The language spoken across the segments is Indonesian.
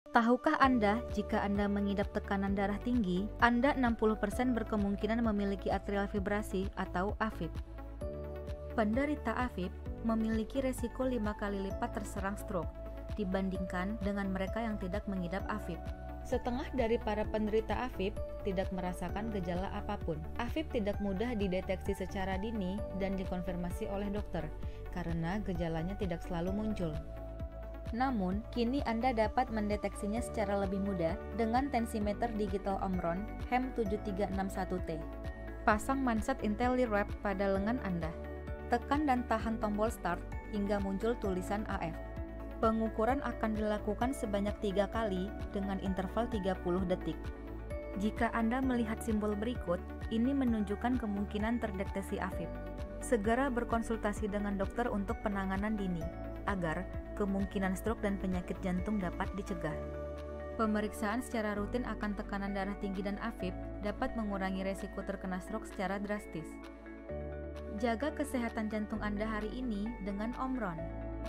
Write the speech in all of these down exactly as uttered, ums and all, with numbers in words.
Tahukah Anda, jika Anda mengidap tekanan darah tinggi, Anda enam puluh persen berkemungkinan memiliki atrial fibrasi atau AFib. Penderita AFib memiliki resiko lima kali lipat terserang stroke dibandingkan dengan mereka yang tidak mengidap AFib. Setengah dari para penderita AFib tidak merasakan gejala apapun. AFib tidak mudah dideteksi secara dini dan dikonfirmasi oleh dokter karena gejalanya tidak selalu muncul. Namun, kini Anda dapat mendeteksinya secara lebih mudah dengan tensimeter digital Omron H E M tujuh tiga enam satu T. Pasang manset IntelliWrap pada lengan Anda. Tekan dan tahan tombol start hingga muncul tulisan A F. Pengukuran akan dilakukan sebanyak tiga kali dengan interval tiga puluh detik. Jika Anda melihat simbol berikut, ini menunjukkan kemungkinan terdeteksi AFib. Segera berkonsultasi dengan dokter untuk penanganan dini, agar kemungkinan stroke dan penyakit jantung dapat dicegah. Pemeriksaan secara rutin akan tekanan darah tinggi dan AFib dapat mengurangi resiko terkena stroke secara drastis. Jaga kesehatan jantung Anda hari ini dengan Omron.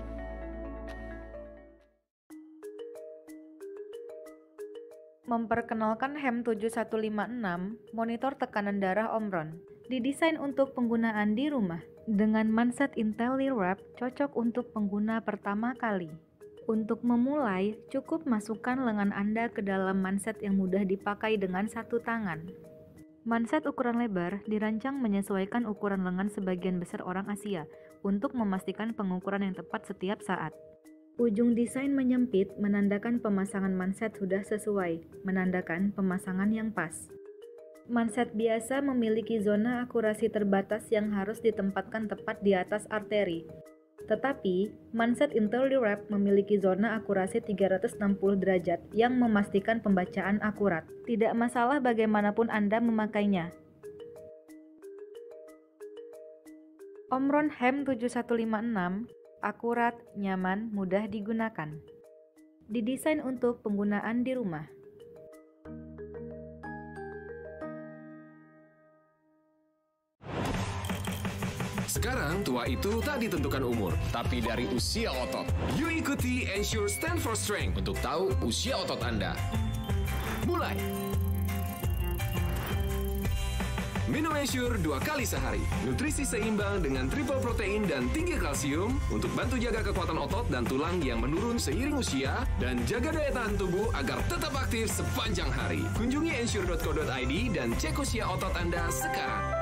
Memperkenalkan H E M tujuh satu lima enam, monitor tekanan darah Omron. Didesain untuk penggunaan di rumah. Dengan manset IntelliWrap cocok untuk pengguna pertama kali. Untuk memulai, cukup masukkan lengan Anda ke dalam manset yang mudah dipakai dengan satu tangan. Manset ukuran lebar dirancang menyesuaikan ukuran lengan sebagian besar orang Asia untuk memastikan pengukuran yang tepat setiap saat. Ujung desain menyempit menandakan pemasangan manset sudah sesuai, menandakan pemasangan yang pas. Manset biasa memiliki zona akurasi terbatas yang harus ditempatkan tepat di atas arteri. Tetapi, manset IntelliWrap memiliki zona akurasi tiga ratus enam puluh derajat yang memastikan pembacaan akurat. Tidak masalah bagaimanapun Anda memakainya. Omron H E M tujuh satu lima enam, akurat, nyaman, mudah digunakan. Didesain untuk penggunaan di rumah. Sekarang tua itu tak ditentukan umur, tapi dari usia otot. Yuk ikuti Ensure Stand for Strength untuk tahu usia otot Anda. Mulai! Minum Ensure dua kali sehari. Nutrisi seimbang dengan triple protein dan tinggi kalsium untuk bantu jaga kekuatan otot dan tulang yang menurun seiring usia dan jaga daya tahan tubuh agar tetap aktif sepanjang hari. Kunjungi ensure dot co dot i d dan cek usia otot Anda sekarang.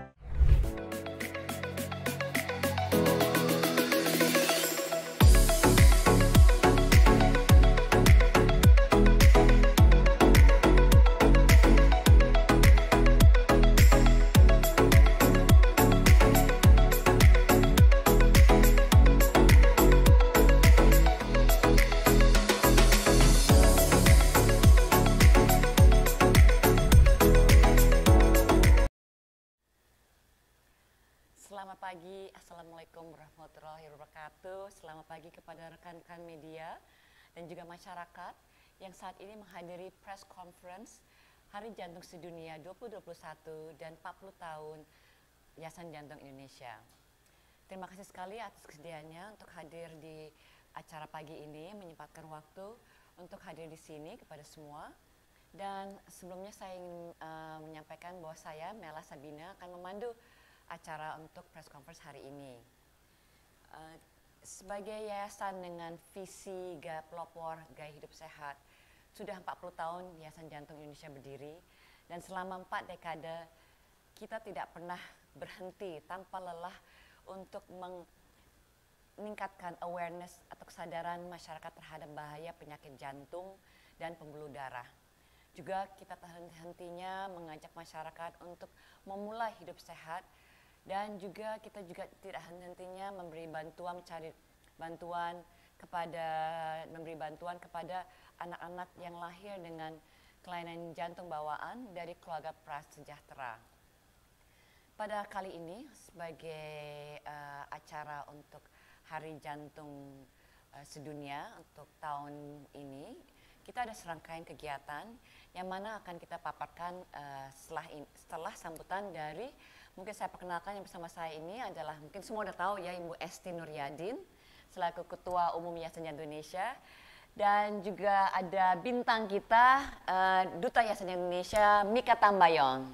Selamat pagi, Assalamualaikum warahmatullahi wabarakatuh. Selamat pagi kepada rekan-rekan media dan juga masyarakat yang saat ini menghadiri press conference Hari Jantung Sedunia dua ribu dua puluh satu dan empat puluh tahun Yayasan Jantung Indonesia. Terima kasih sekali atas kesediaannya untuk hadir di acara pagi ini, menyempatkan waktu untuk hadir di sini kepada semua. Dan sebelumnya saya ingin uh, menyampaikan bahwa saya, Mela Sabina, akan memandu acara untuk press conference hari ini. Uh, sebagai yayasan dengan visi gaya pelopor gaya hidup sehat, sudah empat puluh tahun Yayasan Jantung Indonesia berdiri, dan selama empat dekade kita tidak pernah berhenti tanpa lelah untuk meningkatkan awareness atau kesadaran masyarakat terhadap bahaya penyakit jantung dan pembuluh darah. Juga kita tak henti-hentinya mengajak masyarakat untuk memulai hidup sehat. Dan juga kita juga tidak henti-hentinya memberi bantuan, mencari bantuan kepada memberi bantuan kepada anak-anak yang lahir dengan kelainan jantung bawaan dari keluarga prasejahtera. Pada kali ini sebagai uh, acara untuk Hari Jantung uh, Sedunia untuk tahun ini, kita ada serangkaian kegiatan yang mana akan kita paparkan uh, setelah in, setelah sambutan dari, mungkin saya perkenalkan yang bersama saya ini adalah, mungkin semua udah tahu ya, Ibu Esti Nuryadin selaku Ketua Umum Yayasan Jantung Indonesia, Dan juga ada bintang kita, uh, Duta Yayasan Indonesia, Mika Tambayong.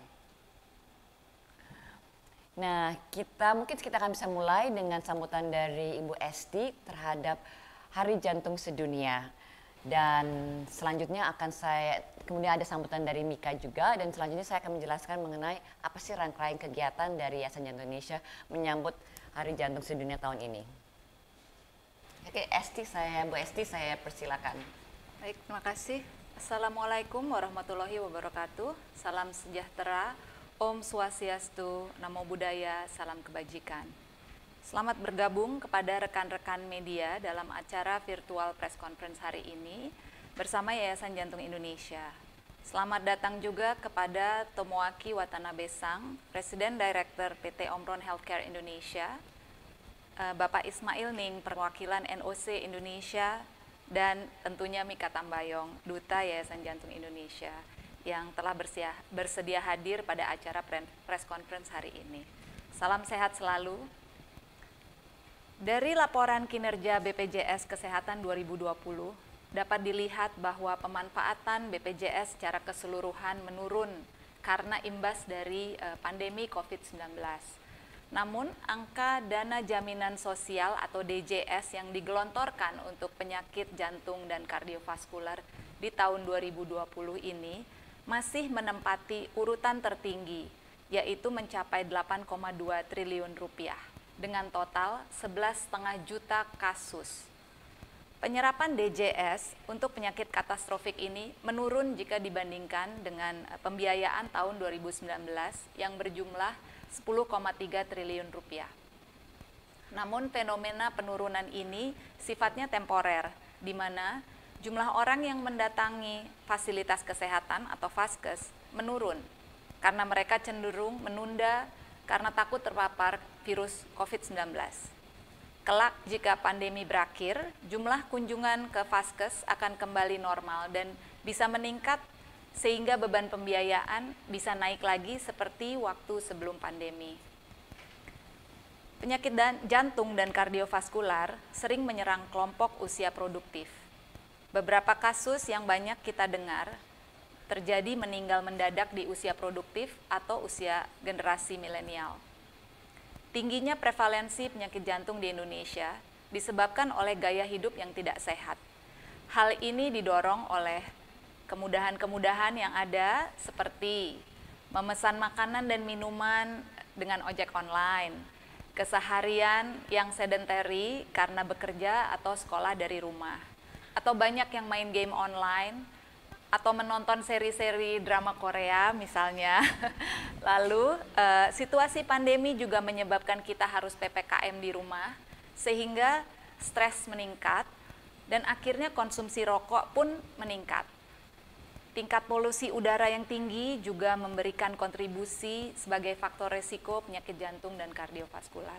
Nah, kita mungkin kita akan bisa mulai dengan sambutan dari Ibu Esti terhadap Hari Jantung Sedunia. Dan selanjutnya akan saya, kemudian ada sambutan dari Mika juga, dan selanjutnya saya akan menjelaskan mengenai apa sih rangkaian kegiatan dari Yayasan Jantung Indonesia menyambut Hari Jantung Sedunia tahun ini. Oke, Esti, saya Bu Esti, saya persilakan. Baik, terima kasih. Assalamualaikum warahmatullahi wabarakatuh. Salam sejahtera, Om Swastiastu, Namo Buddhaya, salam kebajikan. Selamat bergabung kepada rekan-rekan media dalam acara virtual press conference hari ini bersama Yayasan Jantung Indonesia. Selamat datang juga kepada Tomoaki Watanabe Sang, Presiden Director P T Omron Healthcare Indonesia, Bapak Ismail Ning, perwakilan N O C Indonesia, dan tentunya Mika Tambayong, Duta Yayasan Jantung Indonesia, yang telah bersedia, bersedia hadir pada acara press conference hari ini. Salam sehat selalu. Dari laporan kinerja B P J S Kesehatan dua ribu dua puluh, dapat dilihat bahwa pemanfaatan B P J S secara keseluruhan menurun karena imbas dari uh, pandemi COVID sembilan belas. Namun, angka dana jaminan sosial atau D J S yang digelontorkan untuk penyakit jantung dan kardiovaskular di tahun dua ribu dua puluh ini masih menempati urutan tertinggi, yaitu mencapai delapan koma dua triliun rupiah, dengan total sebelas koma lima juta kasus. Penyerapan D J S untuk penyakit katastrofik ini menurun jika dibandingkan dengan pembiayaan tahun dua ribu sembilan belas yang berjumlah sepuluh koma tiga triliun rupiah. Namun fenomena penurunan ini sifatnya temporer, di mana jumlah orang yang mendatangi fasilitas kesehatan atau Vaskes menurun karena mereka cenderung menunda karena takut terpapar virus COVID sembilan belas. Kelak jika pandemi berakhir, jumlah kunjungan ke Vaskes akan kembali normal dan bisa meningkat sehingga beban pembiayaan bisa naik lagi seperti waktu sebelum pandemi. Penyakit dan, jantung dan kardiovaskular sering menyerang kelompok usia produktif. Beberapa kasus yang banyak kita dengar terjadi meninggal mendadak di usia produktif atau usia generasi milenial. Tingginya prevalensi penyakit jantung di Indonesia disebabkan oleh gaya hidup yang tidak sehat. Hal ini didorong oleh kemudahan-kemudahan yang ada seperti memesan makanan dan minuman dengan ojek online, keseharian yang sedentary karena bekerja atau sekolah dari rumah, atau banyak yang main game online, atau menonton seri-seri drama Korea misalnya. Lalu eh, situasi pandemi juga menyebabkan kita harus P P K M di rumah, sehingga stres meningkat dan akhirnya konsumsi rokok pun meningkat. Tingkat polusi udara yang tinggi juga memberikan kontribusi sebagai faktor resiko penyakit jantung dan kardiovaskular.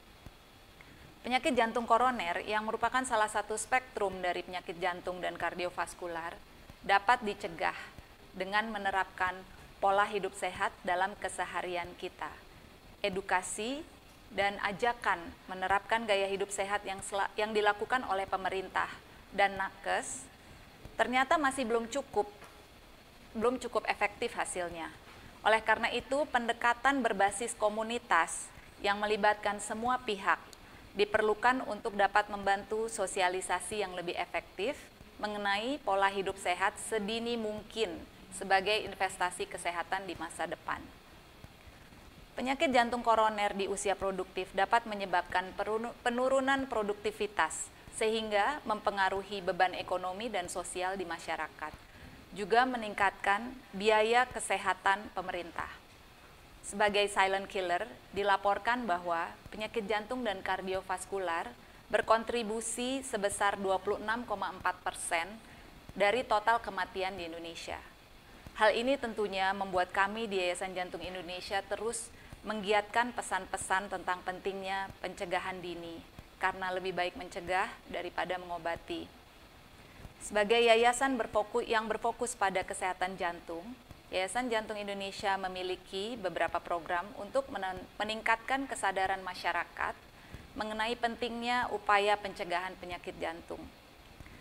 Penyakit jantung koroner yang merupakan salah satu spektrum dari penyakit jantung dan kardiovaskular dapat dicegah dengan menerapkan pola hidup sehat dalam keseharian kita. Edukasi dan ajakan menerapkan gaya hidup sehat yang, yang dilakukan oleh pemerintah dan nakes ternyata masih belum cukup belum cukup efektif hasilnya. Oleh karena itu, pendekatan berbasis komunitas yang melibatkan semua pihak diperlukan untuk dapat membantu sosialisasi yang lebih efektif mengenai pola hidup sehat sedini mungkin sebagai investasi kesehatan di masa depan. Penyakit jantung koroner di usia produktif dapat menyebabkan penurunan produktivitas sehingga mempengaruhi beban ekonomi dan sosial di masyarakat. Juga meningkatkan biaya kesehatan pemerintah. Sebagai silent killer, dilaporkan bahwa penyakit jantung dan kardiovaskular berkontribusi sebesar dua puluh enam koma empat persen dari total kematian di Indonesia. Hal ini tentunya membuat kami di Yayasan Jantung Indonesia terus menggiatkan pesan-pesan tentang pentingnya pencegahan dini, karena lebih baik mencegah daripada mengobati. Sebagai yayasan berfokus yang berfokus pada kesehatan jantung, Yayasan Jantung Indonesia memiliki beberapa program untuk meningkatkan kesadaran masyarakat mengenai pentingnya upaya pencegahan penyakit jantung.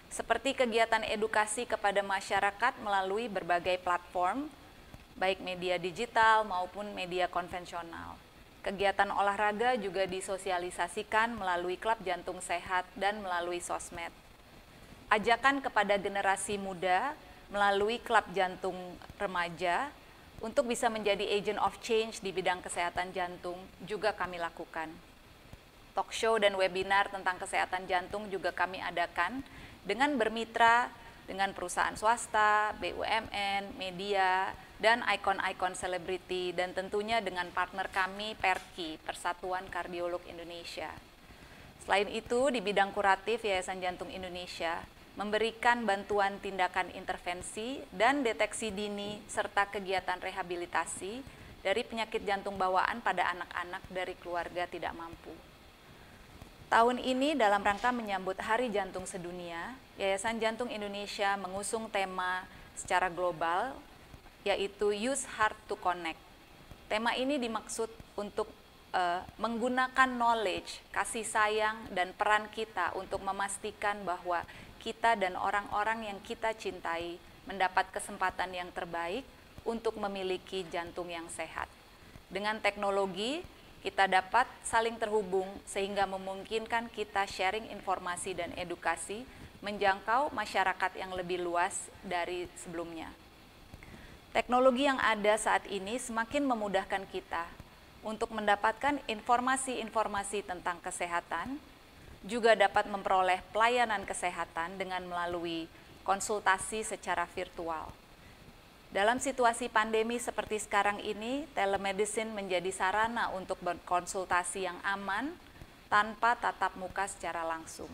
seperti kegiatan edukasi kepada masyarakat melalui berbagai platform, baik media digital maupun media konvensional. Kegiatan olahraga juga disosialisasikan melalui klub jantung sehat dan melalui sosmed. Ajakan kepada generasi muda melalui klub jantung remaja untuk bisa menjadi agent of change di bidang kesehatan jantung juga kami lakukan. Talk show dan webinar tentang kesehatan jantung juga kami adakan dengan bermitra dengan perusahaan swasta, B U M N, media, dan ikon-ikon selebriti, dan tentunya dengan partner kami Perki, Persatuan Kardiolog Indonesia. Selain itu, di bidang kuratif Yayasan Jantung Indonesia memberikan bantuan tindakan intervensi dan deteksi dini serta kegiatan rehabilitasi dari penyakit jantung bawaan pada anak-anak dari keluarga tidak mampu. Tahun ini dalam rangka menyambut Hari Jantung Sedunia, Yayasan Jantung Indonesia mengusung tema secara global yaitu Use Heart to Connect. Tema ini dimaksud untuk uh, menggunakan knowledge, kasih sayang, dan peran kita untuk memastikan bahwa kita dan orang-orang yang kita cintai mendapat kesempatan yang terbaik untuk memiliki jantung yang sehat. Dengan teknologi, kita dapat saling terhubung sehingga memungkinkan kita sharing informasi dan edukasi menjangkau masyarakat yang lebih luas dari sebelumnya. Teknologi yang ada saat ini semakin memudahkan kita untuk mendapatkan informasi-informasi tentang kesehatan, juga dapat memperoleh pelayanan kesehatan dengan melalui konsultasi secara virtual. Dalam situasi pandemi seperti sekarang ini, telemedicine menjadi sarana untuk berkonsultasi yang aman tanpa tatap muka secara langsung.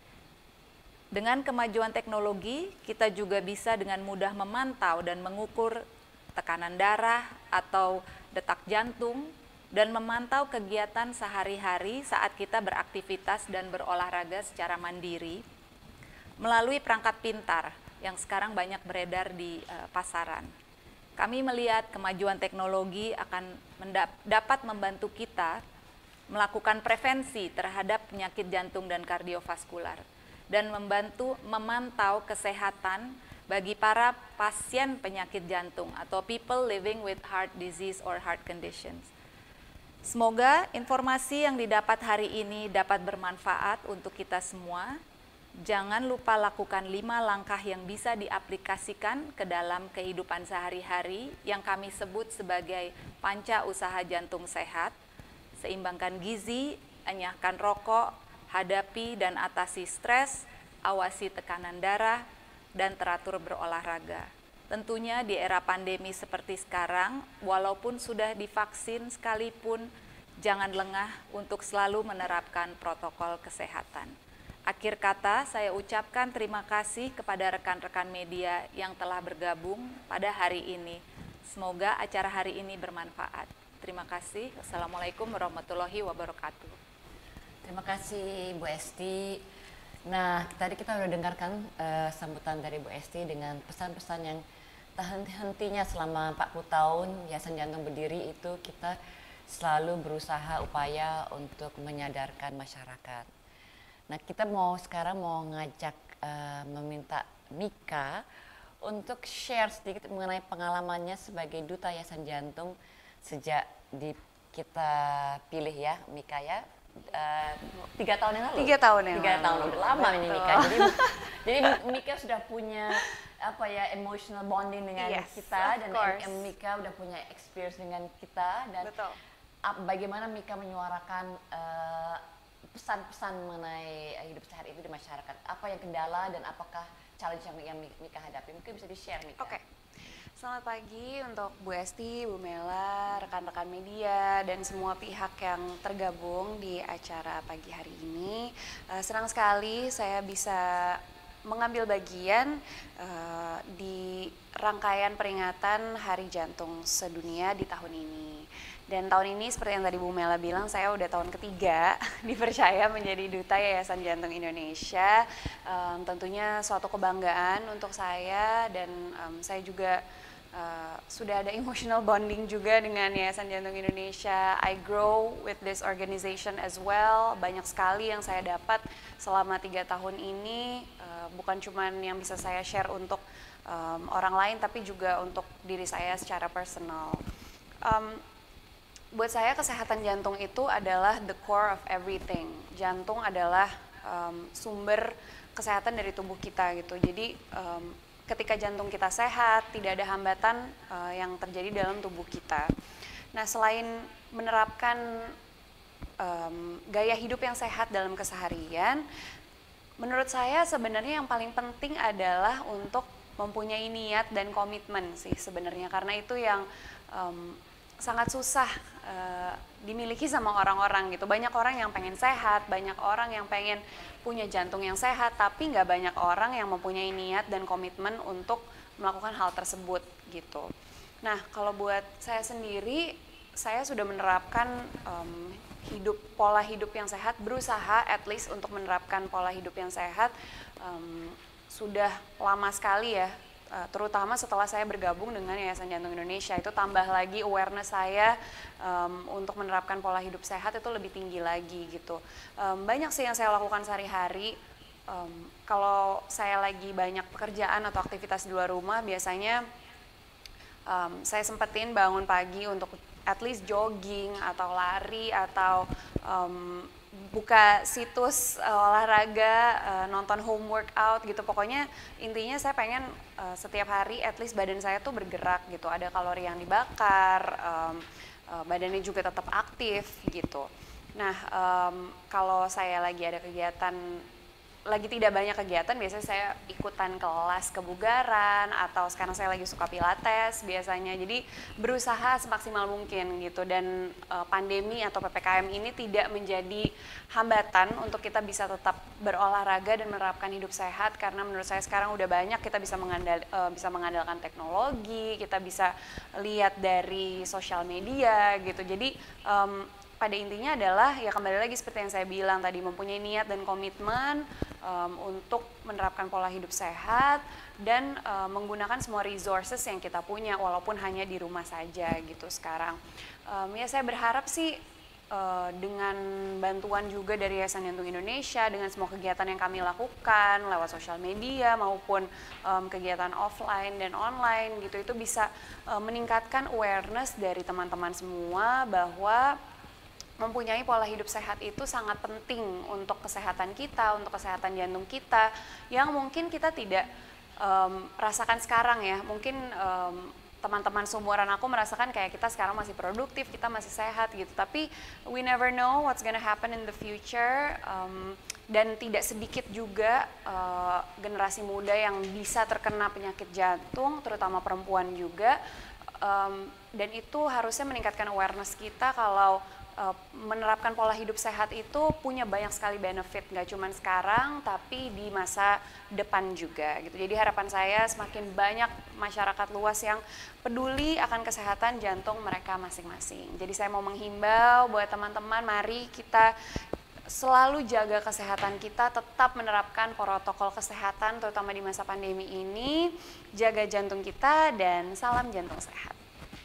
Dengan kemajuan teknologi, kita juga bisa dengan mudah memantau dan mengukur tekanan darah atau detak jantung, dan memantau kegiatan sehari-hari saat kita beraktivitas dan berolahraga secara mandiri melalui perangkat pintar yang sekarang banyak beredar di uh, pasaran. Kami melihat kemajuan teknologi akan dapat membantu kita melakukan prevensi terhadap penyakit jantung dan kardiovaskular dan membantu memantau kesehatan bagi para pasien penyakit jantung atau people living with heart disease or heart conditions. Semoga informasi yang didapat hari ini dapat bermanfaat untuk kita semua. Jangan lupa lakukan lima langkah yang bisa diaplikasikan ke dalam kehidupan sehari-hari yang kami sebut sebagai panca usaha jantung sehat. Seimbangkan gizi, enyahkan rokok, hadapi dan atasi stres, awasi tekanan darah, dan teratur berolahraga. Tentunya di era pandemi seperti sekarang, walaupun sudah divaksin sekalipun, jangan lengah untuk selalu menerapkan protokol kesehatan. Akhir kata, saya ucapkan terima kasih kepada rekan-rekan media yang telah bergabung pada hari ini. Semoga acara hari ini bermanfaat. Terima kasih. Assalamualaikum warahmatullahi wabarakatuh. Terima kasih Bu Esti. Nah, tadi kita sudah dengarkan uh, sambutan dari Bu Esti dengan pesan-pesan yang tak henti-hentinya selama empat puluh tahun Yayasan Jantung berdiri itu kita selalu berusaha upaya untuk menyadarkan masyarakat. Nah, kita mau sekarang mau ngajak uh, meminta Mika untuk share sedikit mengenai pengalamannya sebagai duta Yayasan Jantung sejak di kita pilih ya Mika ya. Uh, tiga tahun yang lalu. Tiga tahun yang tiga lalu. tahun udah lama ini Mika. Jadi, jadi Mika sudah punya apa ya emotional bonding dengan yes, kita dan course. Mika udah punya experience dengan kita dan Betul. Ap, bagaimana Mika menyuarakan uh, pesan-pesan mengenai hidup sehat itu di masyarakat. Apa yang kendala dan apakah challenge yang, yang Mika hadapi? Mungkin bisa di-share Mika. Oke. Okay. Selamat pagi untuk Bu Esti, Bu Mela, rekan-rekan media, dan semua pihak yang tergabung di acara pagi hari ini. Uh, senang sekali saya bisa mengambil bagian uh, di rangkaian peringatan Hari Jantung Sedunia di tahun ini. Dan tahun ini seperti yang tadi Bu Mela bilang, saya udah tahun ketiga dipercaya menjadi Duta Yayasan Jantung Indonesia. Um, tentunya suatu kebanggaan untuk saya dan um, saya juga Uh, sudah ada emotional bonding juga dengan Yayasan Jantung Indonesia. I grow with this organization as well. Banyak sekali yang saya dapat selama tiga tahun ini, uh, bukan cuman yang bisa saya share untuk um, orang lain, tapi juga untuk diri saya secara personal. Um, buat saya kesehatan jantung itu adalah the core of everything. Jantung adalah um, sumber kesehatan dari tubuh kita gitu. Jadi um, ketika jantung kita sehat, tidak ada hambatan uh, yang terjadi dalam tubuh kita. Nah, selain menerapkan um, gaya hidup yang sehat dalam keseharian, menurut saya sebenarnya yang paling penting adalah untuk mempunyai niat dan komitmen sih sebenarnya, karena itu yang um, sangat susah uh, dimiliki sama orang-orang gitu. Banyak orang yang pengen sehat, banyak orang yang pengen punya jantung yang sehat, tapi nggak banyak orang yang mempunyai niat dan komitmen untuk melakukan hal tersebut gitu. Nah, kalau buat saya sendiri, saya sudah menerapkan um, hidup pola hidup yang sehat, berusaha at least untuk menerapkan pola hidup yang sehat um, sudah lama sekali ya. Uh, terutama setelah saya bergabung dengan Yayasan Jantung Indonesia, itu tambah lagi awareness saya um, untuk menerapkan pola hidup sehat itu lebih tinggi lagi gitu. Um, banyak sih yang saya lakukan sehari-hari. Um, kalau saya lagi banyak pekerjaan atau aktivitas di luar rumah, biasanya um, saya sempetin bangun pagi untuk at least jogging atau lari atau um, buka situs uh, olahraga, uh, nonton home workout gitu. Pokoknya intinya saya pengen uh, setiap hari at least badan saya tuh bergerak gitu, ada kalori yang dibakar, um, uh, badannya juga tetap aktif gitu. Nah, um, kalau saya lagi ada kegiatan, lagi tidak banyak kegiatan, biasanya saya ikutan kelas kebugaran atau sekarang saya lagi suka pilates biasanya. Jadi berusaha semaksimal mungkin gitu, dan e, pandemi atau P P K M ini tidak menjadi hambatan untuk kita bisa tetap berolahraga dan menerapkan hidup sehat, karena menurut saya sekarang udah banyak kita bisa mengandal, e, bisa mengandalkan teknologi, kita bisa lihat dari sosial media gitu. Jadi um, pada intinya adalah ya kembali lagi seperti yang saya bilang tadi, mempunyai niat dan komitmen um, untuk menerapkan pola hidup sehat dan uh, menggunakan semua resources yang kita punya walaupun hanya di rumah saja gitu sekarang. Um, ya saya berharap sih uh, dengan bantuan juga dari Yayasan Jantung Indonesia, dengan semua kegiatan yang kami lakukan lewat sosial media maupun um, kegiatan offline dan online gitu, itu bisa uh, meningkatkan awareness dari teman-teman semua bahwa mempunyai pola hidup sehat itu sangat penting untuk kesehatan kita, untuk kesehatan jantung kita, yang mungkin kita tidak um, rasakan sekarang ya. Mungkin um, teman-teman seumuran aku merasakan kayak kita sekarang masih produktif, kita masih sehat gitu. Tapi we never know what's gonna happen in the future. Um, dan tidak sedikit juga uh, generasi muda yang bisa terkena penyakit jantung, terutama perempuan juga. Um, dan itu harusnya meningkatkan awareness kita kalau Uh, menerapkan pola hidup sehat itu punya banyak sekali benefit, nggak cuma sekarang tapi di masa depan juga gitu. Jadi harapan saya semakin banyak masyarakat luas yang peduli akan kesehatan jantung mereka masing-masing. Jadi saya mau menghimbau buat teman-teman, mari kita selalu jaga kesehatan kita, tetap menerapkan protokol kesehatan terutama di masa pandemi ini, jaga jantung kita, dan salam jantung sehat.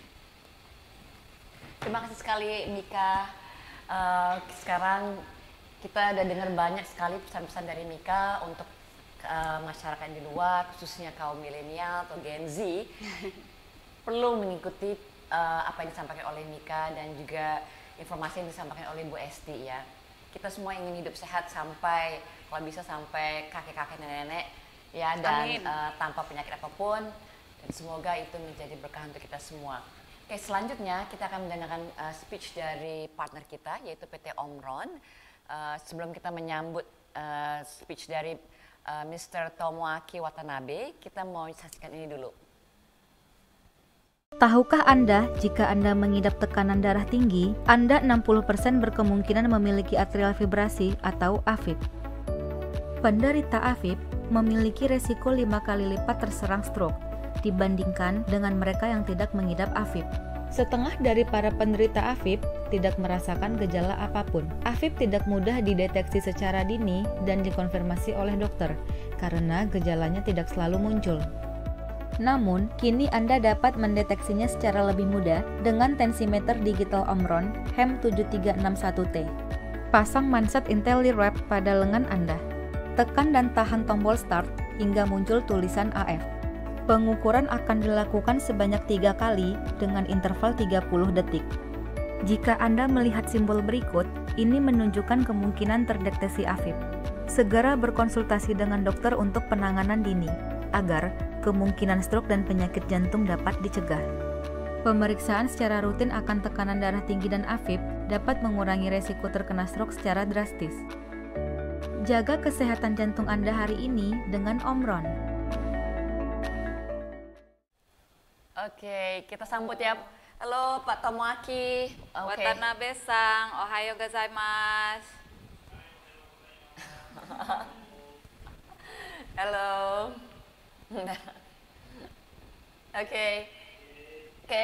Terima kasih sekali Mika. Uh, sekarang kita udah dengar banyak sekali pesan-pesan dari Mika untuk uh, masyarakat di luar, khususnya kaum milenial atau Gen Z, perlu mengikuti uh, apa yang disampaikan oleh Mika dan juga informasi yang disampaikan oleh Bu Esti ya. Kita semua ingin hidup sehat sampai, kalau bisa sampai kakek-kakek nenek-nenek ya, dan uh, tanpa penyakit apapun, dan semoga itu menjadi berkah untuk kita semua. Oke, selanjutnya kita akan mendengarkan uh, speech dari partner kita yaitu P T Omron. Uh, sebelum kita menyambut uh, speech dari uh, Mister Tomoaki Watanabe, kita mau saksikan ini dulu. Tahukah Anda jika Anda mengidap tekanan darah tinggi, Anda enam puluh persen berkemungkinan memiliki atrial fibrasi atau A F I B. Penderita A F I B memiliki resiko lima kali lipat terserang stroke dibandingkan dengan mereka yang tidak mengidap A F I B. Setengah dari para penderita A F I B tidak merasakan gejala apapun. A F I B tidak mudah dideteksi secara dini dan dikonfirmasi oleh dokter karena gejalanya tidak selalu muncul. Namun, kini Anda dapat mendeteksinya secara lebih mudah dengan tensimeter digital Omron H E M tujuh tiga enam satu T. Pasang manset IntelliWrap pada lengan Anda. Tekan dan tahan tombol start hingga muncul tulisan A F. Pengukuran akan dilakukan sebanyak tiga kali dengan interval tiga puluh detik. Jika Anda melihat simbol berikut, ini menunjukkan kemungkinan terdeteksi A F I B. Segera berkonsultasi dengan dokter untuk penanganan dini, agar kemungkinan stroke dan penyakit jantung dapat dicegah. Pemeriksaan secara rutin akan tekanan darah tinggi dan A F I B dapat mengurangi resiko terkena stroke secara drastis. Jaga kesehatan jantung Anda hari ini dengan Omron. Oke, kita sambut ya. Halo Pak Tomoaki. Oke. Watanabe san, ohayo gozaimasu. Halo. Oke. Oke.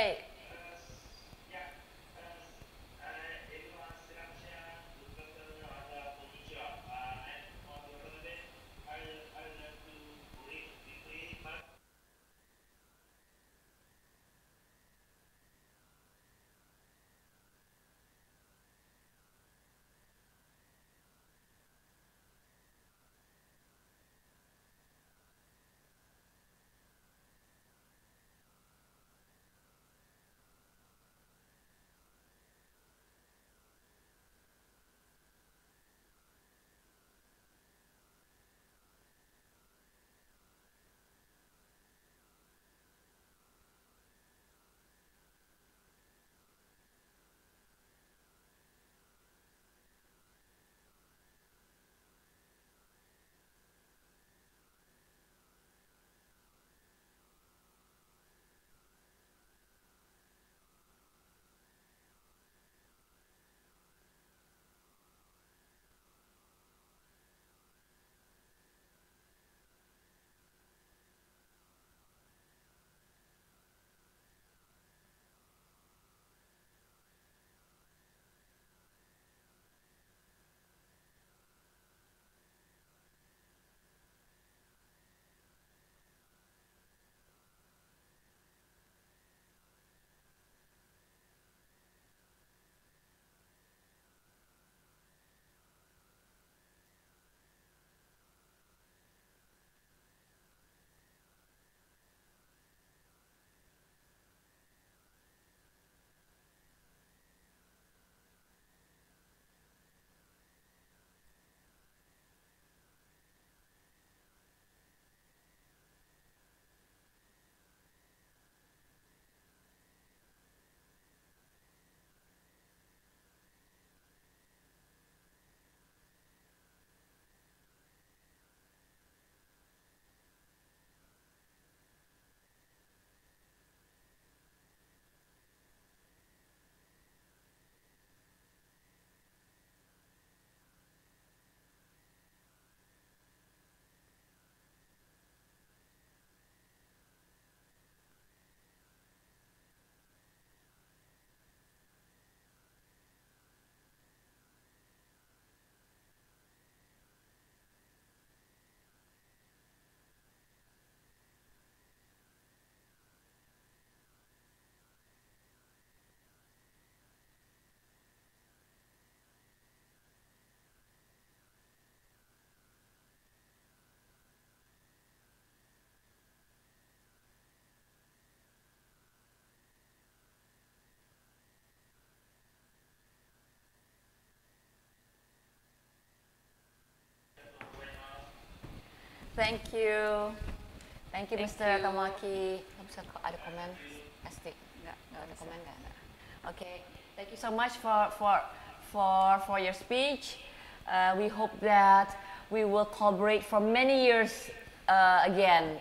Thank you. Thank you, Thank mister you. Tomoaki. Bisa ada komen? Pasti. Enggak, enggak ada komen enggak? Okay. Thank you so much for for for for your speech. Uh, we hope that we will collaborate for many years uh, again.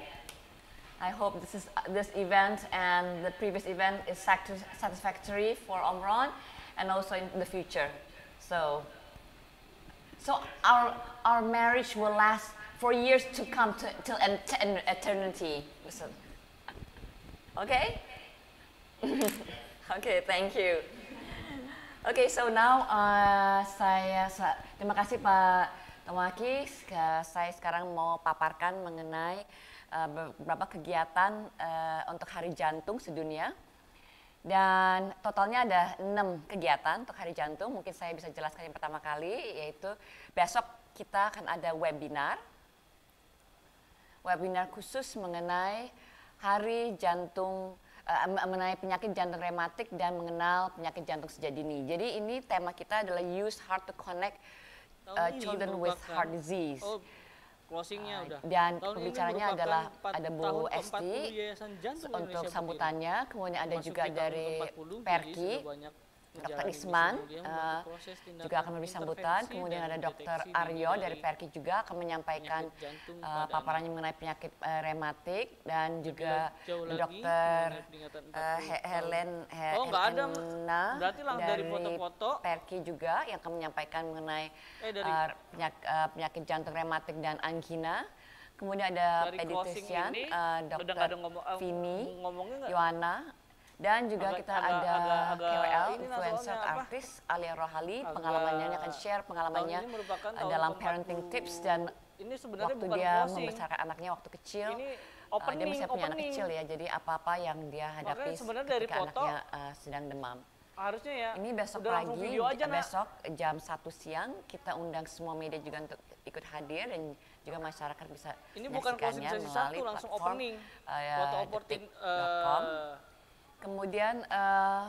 I hope this is this event and the previous event is satisfactory for Omron and also in the future. So, so our our marriage will last for years to come to, till eternity. Listen. Okay? Okay, thank you. Okay, so now uh, saya, sa terima kasih Pak Tomoaki. Saya sekarang mau paparkan mengenai uh, beberapa kegiatan uh, untuk Hari Jantung sedunia. Dan totalnya ada enam kegiatan untuk Hari Jantung. Mungkin saya bisa jelaskan yang pertama kali, yaitu besok kita akan ada webinar. webinar khusus mengenai Hari Jantung, uh, mengenai penyakit jantung rematik dan mengenal penyakit jantung sejak dini. Jadi ini tema kita adalah Use Heart to Connect uh, Children with Heart Disease. Oh, closingnya uh, udah. Dan tahun pembicaranya adalah ada Bu Esti untuk sambutannya, kemudian ada Masuk juga di tahun dari ke-empat puluh, Perki, menjalani dokter misi Isman mulia uh, proses tindakan juga akan memberi sambutan. intervensi Kemudian dan ada dokter deteksi Aryo dini dari Perki juga akan menyampaikan penyakit jantung uh, pada paparannya mengenai penyakit uh, rematik, dan juga jauh lagi dokter mengenai peringatan empat uh, puluh He- tahun. Helen He- Oh, nggak ada. Helena Berarti lang dari foto-foto. Perki juga yang akan menyampaikan mengenai Eh, dari- uh, penyak- uh, penyakit jantung rematik dan angina. Kemudian ada Dari closing pediatrician ini, uh, udah dokter nggak ada ngomong- eh, Vini ngomongnya nggak? Yohana. Dan juga Agak- kita agak- ada agak- agak K O L, ini influencer, soalnya apa? artis Alia Rohali, Agak- pengalamannya dia akan share pengalamannya tahun ini merupakan uh, tahun dalam ke-empat parenting puluh. tips dan Ini sebenarnya waktu bukan dia closing. membesarkan anaknya waktu kecil. Ini Uh, dia opening, masih punya anak opening. kecil ya, jadi apa-apa yang dia hadapi Makanya sebenarnya dari ketika foto, anaknya uh, sedang demam. Harusnya ya. Ini besok udah langsung pagi, video aja, Nak. besok jam satu siang kita undang semua media juga untuk ikut hadir, dan juga masyarakat bisa Ini bukan closing menyaksikannya sesi melalui satu, langsung platform opening. uh, Foto opportun detik dot com. eh, Kemudian uh,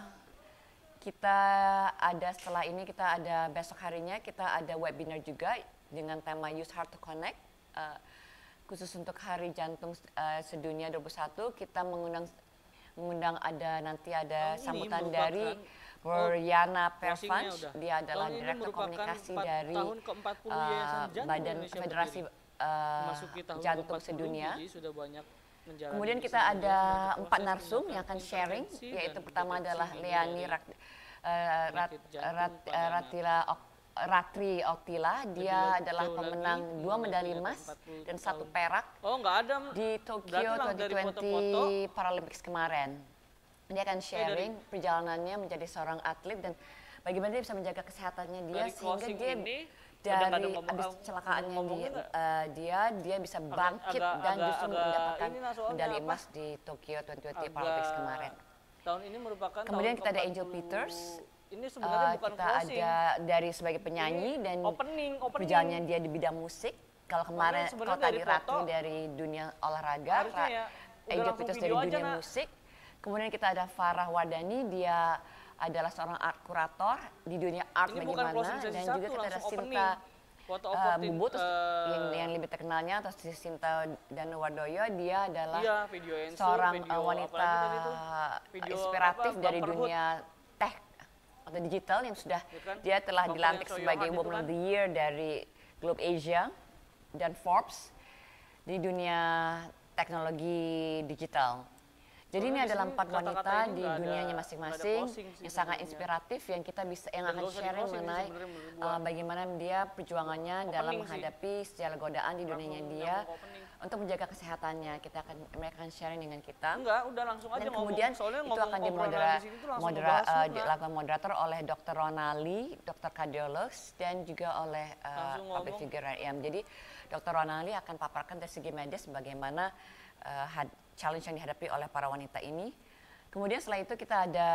kita ada setelah ini kita ada besok harinya kita ada webinar juga dengan tema Use Heart to Connect, uh, khusus untuk Hari Jantung uh, Sedunia dua puluh satu. Kita mengundang mengundang ada nanti ada Tahun ini sambutan merupakan- dari oh, Briana closingnya Pervanch. udah. Dia adalah Tahun ini Direktur merupakan Komunikasi empat- dari tahun ke-empat puluh uh, Yayasan Jantung Badan Indonesia Federasi berdiri. uh, Memasuki tahun Jantung ke-empat puluh, Sedunia. jadi sudah banyak menjalani Kemudian misi kita mulia ada sebagai empat proses narsum yang tindakan akan sharing, intervensi yaitu dan pertama deteksi adalah dini Leani dari Rat, uh, Rat, penyakit jantung Rat, pada uh, anak. Ratila Ok- Ratri Oktila. Dia Lebih adalah jauh pemenang lagi, dua medali mengenai emas empat puluh dan satu tahun. perak Oh, nggak ada. di Tokyo Berarti lang dua dari ribu dua puluh foto-foto. Paralympics kemarin. Dia akan sharing perjalanannya menjadi seorang atlet dan bagaimana dia bisa menjaga kesehatannya dia Dari sehingga closing dia ini, udah nggak ada dari ngomong- abis ngomong- kecelakaannya dia, ngomongnya nggak? eh, dia dia bisa bangkit agak- dan agak- justru agak mendapatkan ini lah soalnya medali apa? emas di Tokyo dua ribu dua puluh Paralympics Agak- kemarin. Tahun ini merupakan Kemudian tahun kita ada ke-empat Angel puluh. Peters. Ini sebenarnya Eh, bukan kita closing. ada dari sebagai penyanyi Ini dan opening, opening. perjalanannya dia di bidang musik. Kalau kemarin, Makanya kalau sebenarnya tadi dari Ratu foto, dari dunia olahraga, harusnya Ra- ya, udah Angel langsung Peters dari video aja, dunia Nak. musik. Kemudian kita ada Farah Wardani, dia adalah seorang art kurator di dunia art Ini bukan bagaimana, closing sesi dan satu, juga kita ada langsung Sinta opening. Foto uh, opportun- Bubu, terus eh, yang, yang lebih terkenalnya atau si Sinta Danuwardoyo, dia adalah Iya, video Ensu, seorang video uh, wanita apalagi tadi tuh? Video inspiratif apa, dari Bumperhood. dunia tech atau digital yang sudah Bukan? dia telah Bumper dilantik yang Soyohan sebagai itu Woman kan? of the Year dari Globe Asia dan Forbes di dunia teknologi digital. Jadi ini Soalnya di adalah sini empat kata-kata wanita ini di nggak ada- dunianya nggak ada masing-masing closing sih yang sangat sebenarnya. inspiratif yang kita bisa yang Dan akan nggak usah sharing di-closing, ini mengenai sebenarnya menurut uh, gua. bagaimana dia perjuangannya dalam Opening sih. menghadapi segala godaan di dunianya Langsung dia nyambung opening. untuk menjaga kesehatannya. Kita akan mereka akan sharing dengan kita. Enggak, udah langsung aja Dan ngomong. kemudian Soalnya itu ngomong akan obrolan dimodera, di sini tuh langsung modera, ngebahas uh, lu, Nak. dilakukan moderator oleh dokter Ronali, dokter kardiolog, dan juga oleh uh, Langsung public ngomong. figure R M. Jadi dokter Ronali akan paparkan dari segi medis bagaimana uh, had- challenge yang dihadapi oleh para wanita ini. Kemudian setelah itu kita ada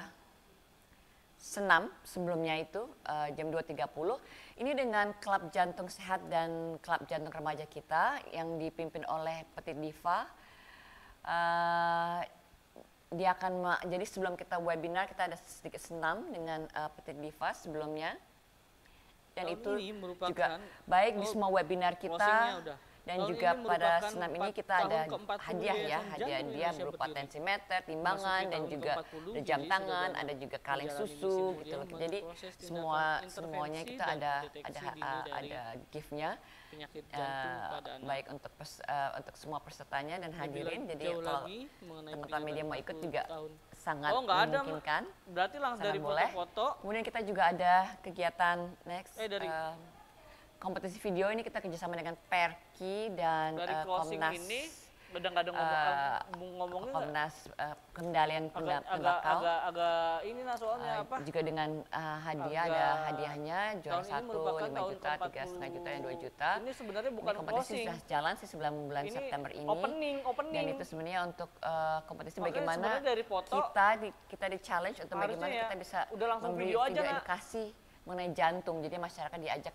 senam sebelumnya itu uh, jam dua tiga puluh. Ini dengan Klub Jantung Sehat dan Klub Jantung Remaja kita yang dipimpin oleh Petit Diva. Uh, dia akan ma- jadi sebelum kita webinar kita ada sedikit senam dengan uh, Petit Diva sebelumnya. Dan Tahun itu ini merupakan- juga baik di oh, semua webinar closingnya kita. udah. Dan Tahun juga ini pada merupakan senam ini empat- kita tahun ada ke-empat puluh hadiah ya, Yayasan hadiah Jantung dia Indonesia berupa berdiri. tensimeter, timbangan, Memasuki dan tahun juga ke-empat puluh, ada jam jadi sudah tangan, banyak ada juga kaleng menjalani misi susu mulia gitu loh. untuk Jadi proses tindakan semua intervensi semuanya kita dan ada deteksi ada dini uh, dari ada gift-nya. penyakit jantung Uh, pada anak. baik untuk pers- uh, untuk semua pesertanya dan Lebih hadirin. lagi- Jadi jauh kalau lagi mengenai teman-teman media mau ikut peringatan juga empat puluh tahun. sangat Oh, nggak ada, Ma. memungkinkan. Berarti langsung Sangat dari boleh. foto-foto. Kemudian kita juga ada kegiatan next Eh, dari- uh, kompetisi video ini kita kerjasama dengan Perki dan Dari uh, closing Komnas ini udah nggak ada ngomong, uh, ngomongnya nggak? Komnas uh, Kendalian agak, Penda- agak, Tembakau. agak, agak ini lah soalnya Uh, apa? juga dengan uh, hadiah Agak- ada hadiahnya juara tahun ini satu merupakan lima tahun juta ke-empat tiga setengah juta dan dua puluh. juta. Ini sebenarnya bukan Ini kompetisi closing. sudah jalan sih sebelum bulan Ini September ini. opening, opening. Dan itu sebenarnya untuk uh, kompetisi Makanya bagaimana sebenarnya dari foto, kita di, kita di challenge untuk harusnya bagaimana ya, kita bisa udah langsung memberi video aja, Nak. edukasi mengenai jantung. Jadi masyarakat diajak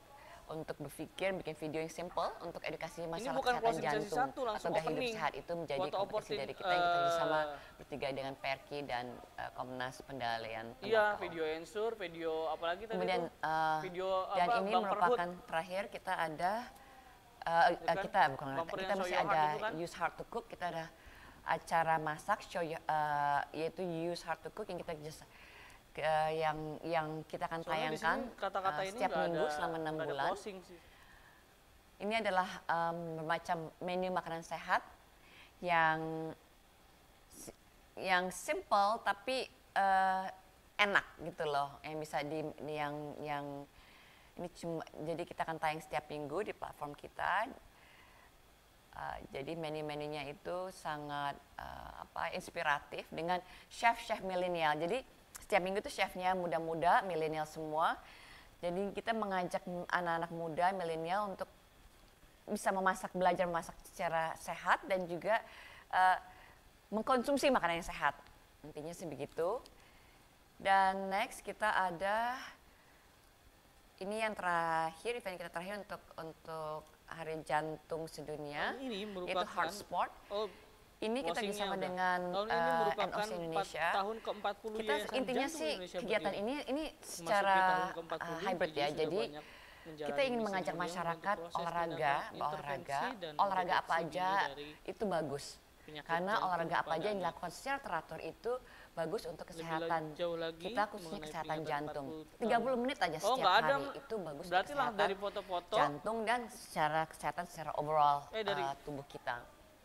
untuk berpikir bikin video yang simple untuk edukasi masalah bukan kesehatan closing sesi jantung satu, langsung atau gaya hidup opening. sehat itu menjadi Foto kompetisi opportun- dari kita yang kita bersama eh, bertiga dengan Perki dan uh, Komnas Pendalian Iya, Tembakau. video ensur, video apalagi tadi Kemudian itu? uh, Video dan apa, ini bumper merupakan hood. terakhir kita ada uh, Ya kan? kita bukan Bumper kita yang masih show your ada heart itu kan? Use Hard to Cook, kita ada acara masak show you- uh, yaitu Use Hard to Cook yang kita just uh, yang yang kita akan Soalnya di tayangkan sini kata-kata uh, ini setiap nggak minggu ada- selama enam nggak ada bulan. closing sih. Ini adalah um, bermacam menu makanan sehat yang si- yang simple tapi uh, enak gitu loh, yang bisa di yang yang ini cuma jadi kita akan tayang setiap minggu di platform kita. Uh, jadi menu-menunya itu sangat uh, apa inspiratif dengan chef-chef milenial. Jadi setiap minggu tuh chefnya muda-muda, milenial semua. Jadi kita mengajak anak-anak muda, milenial untuk bisa memasak, belajar memasak secara sehat dan juga uh, mengkonsumsi makanan yang sehat. Intinya sih begitu. Dan next kita ada ini yang terakhir, event kita terakhir untuk untuk Hari Jantung Sedunia, Tahun ini yaitu merupakan Heart Sport. Oh, Ini kita closingnya bersama udah. dengan tahun ini uh, merupakan N O C Indonesia. empat tahun ke empat puluh Kita Yayasan intinya Jantung sih Indonesia kegiatan berdiri. ini ini Memasuki secara tahun ke empat puluh, uh, hybrid ya. P J sudah Jadi banyak menjalani kita ingin misi mengajak beliau masyarakat untuk proses olahraga, tindakan olahraga, intervensi dan olahraga apa deteksi aja dini dari itu bagus. penyakit Karena jantung olahraga apa pada aja yang anak. dilakukan secara teratur itu bagus untuk Lebih kesehatan jauh lagi kita, khususnya mengenai kesehatan peringatan jantung. empat puluh tiga puluh menit aja Oh, setiap nggak ada, hari Mak. itu bagus untuk Berarti lah kesehatan dari foto-foto. jantung dan secara kesehatan secara overall Eh, dari- uh, tubuh kita.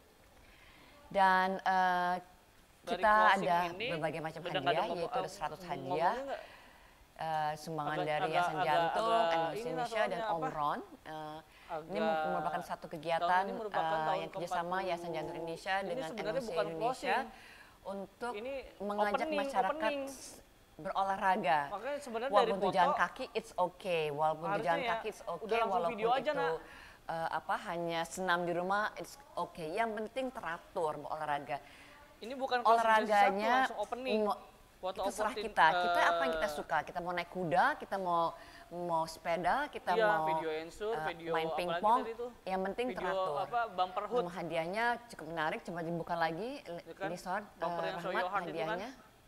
Dan uh, Dari kita closing ada ini, berbagai macam udah nggak hadiah, ada yaitu ngomong- ada seratus ngomongnya hadiah, nggak? uh, sumbangan Agak- dari agak- Yayasan agak- Jantung, agak N O C ini lah Indonesia, dan soalnya apa? Omron. Uh, ini Agak- merupakan satu tahun kegiatan ini merupakan uh, tahun yang ke kerjasama empat puluh. Yayasan Jantung Indonesia Ini dengan N O sebenarnya C bukan Indonesia closing. untuk Ini mengajak opening, masyarakat opening. berolahraga. Makanya sebenarnya Walaupun dari untuk foto, jalan kaki it's okay, walaupun untuk harusnya jalan ya, kaki it's udah okay, langsung walaupun video aja, itu Nak. uh, apa hanya senam di rumah it's okay. Yang penting teratur olahraga. ini bukan closing sesi satu, Olahraganya langsung opening. mo- Foto itu serah opportun- kita. Kita apa yang kita eh, suka. Kita mau naik kuda, kita mau mau sepeda, kita Iya, mau video ensur, uh, video main apalagi pingpong. tadi tuh? Yang penting Video teratur. apa, bumper hood. Nama hadiahnya cukup menarik, coba dibuka lagi. Ya kan? Ini Sor, Bumper uh, yang show Rahmat, your heart itu kan? hadiahnya.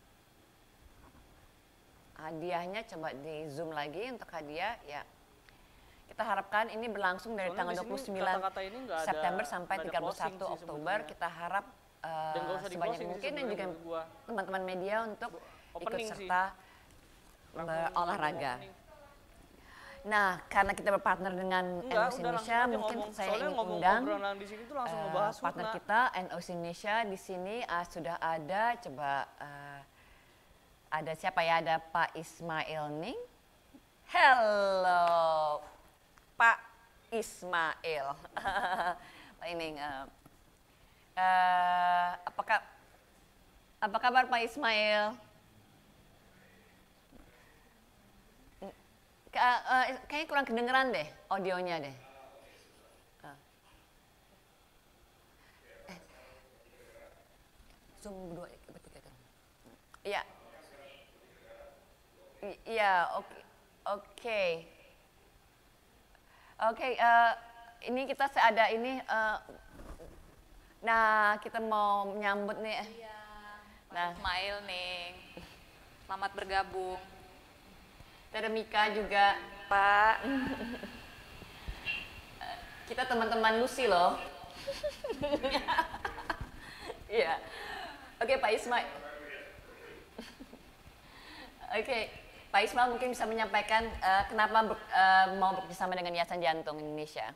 Hadiahnya coba di zoom lagi untuk hadiah ya. Kita harapkan ini berlangsung dari Soalnya tanggal di dua sini puluh sembilan kata-kata ini nggak ada- September sampai nggak ada tiga puluh closing satu sih Oktober. sebetulnya. Kita harap uh, Dan nggak usah sebanyak di-closing sih mungkin dan sebenarnya juga menurut gua. teman-teman media untuk ikut Opening sih. serta Langsung berolahraga. opening. Nah, karena kita berpartner dengan Enggak, N O C udah Indonesia, langsung aja mungkin ngomong. saya Soalnya ingin ngomong undang obrolan di sini tuh langsung eh, ngebahas partner Hutna. kita N O C Indonesia di sini ah, sudah ada. Coba eh, ada siapa ya? Ada Pak Ismail Ning. Hello, Pak Ismail. Pak Ining, eh, eh, apakah apa kabar Pak Ismail? Ka- eh, kayaknya kurang kedengeran deh audionya deh. Ah. Eh. Zoom berdua bertiga dong. Iya. I- Iya, oke. Oke. Oke, eh, ini kita ada ini eh, nah, kita mau menyambut nih. Nah, Ismail nih. Selamat bergabung. Ada Mika juga. Pak, Kita teman-teman Lucy loh. Iya. Oke, Pak Ismail. Oke, Pak Ismail mungkin bisa menyampaikan eh, kenapa ber- eh, mau bekerjasama dengan Yayasan Jantung Indonesia.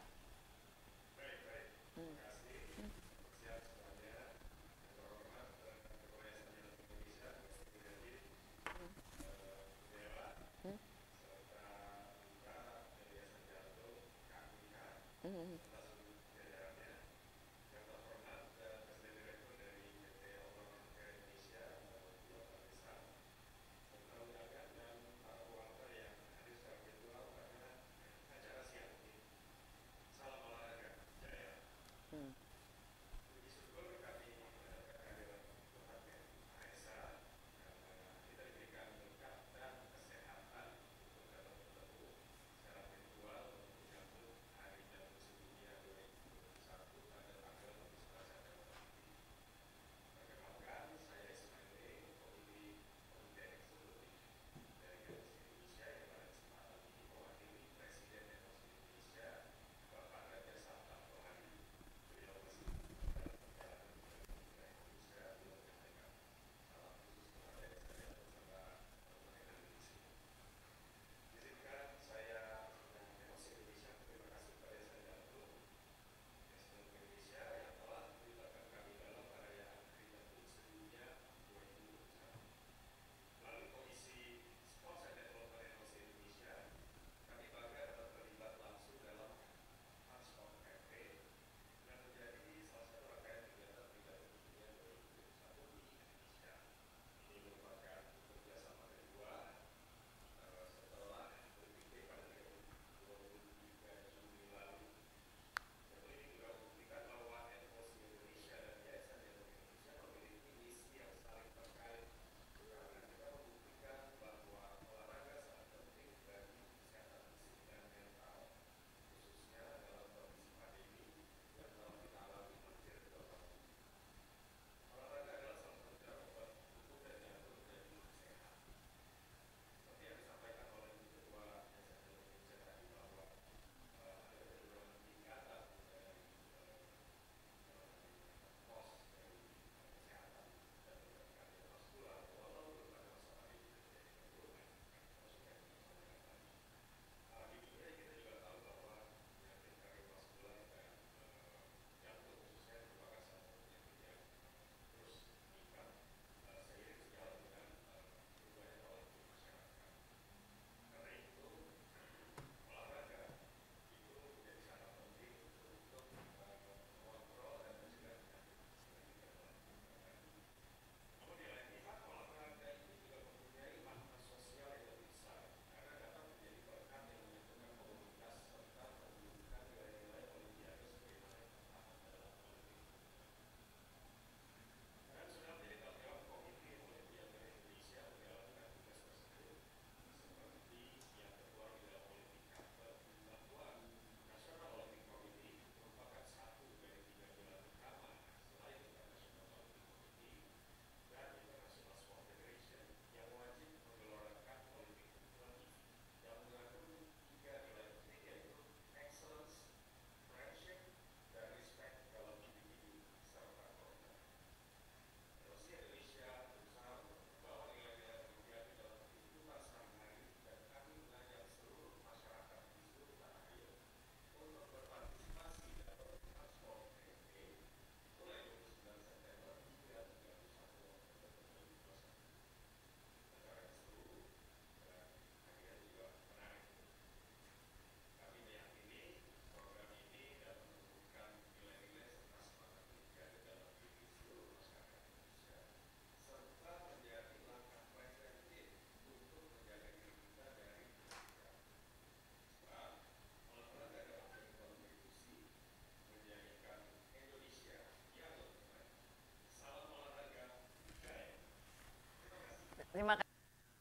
Terima kasih.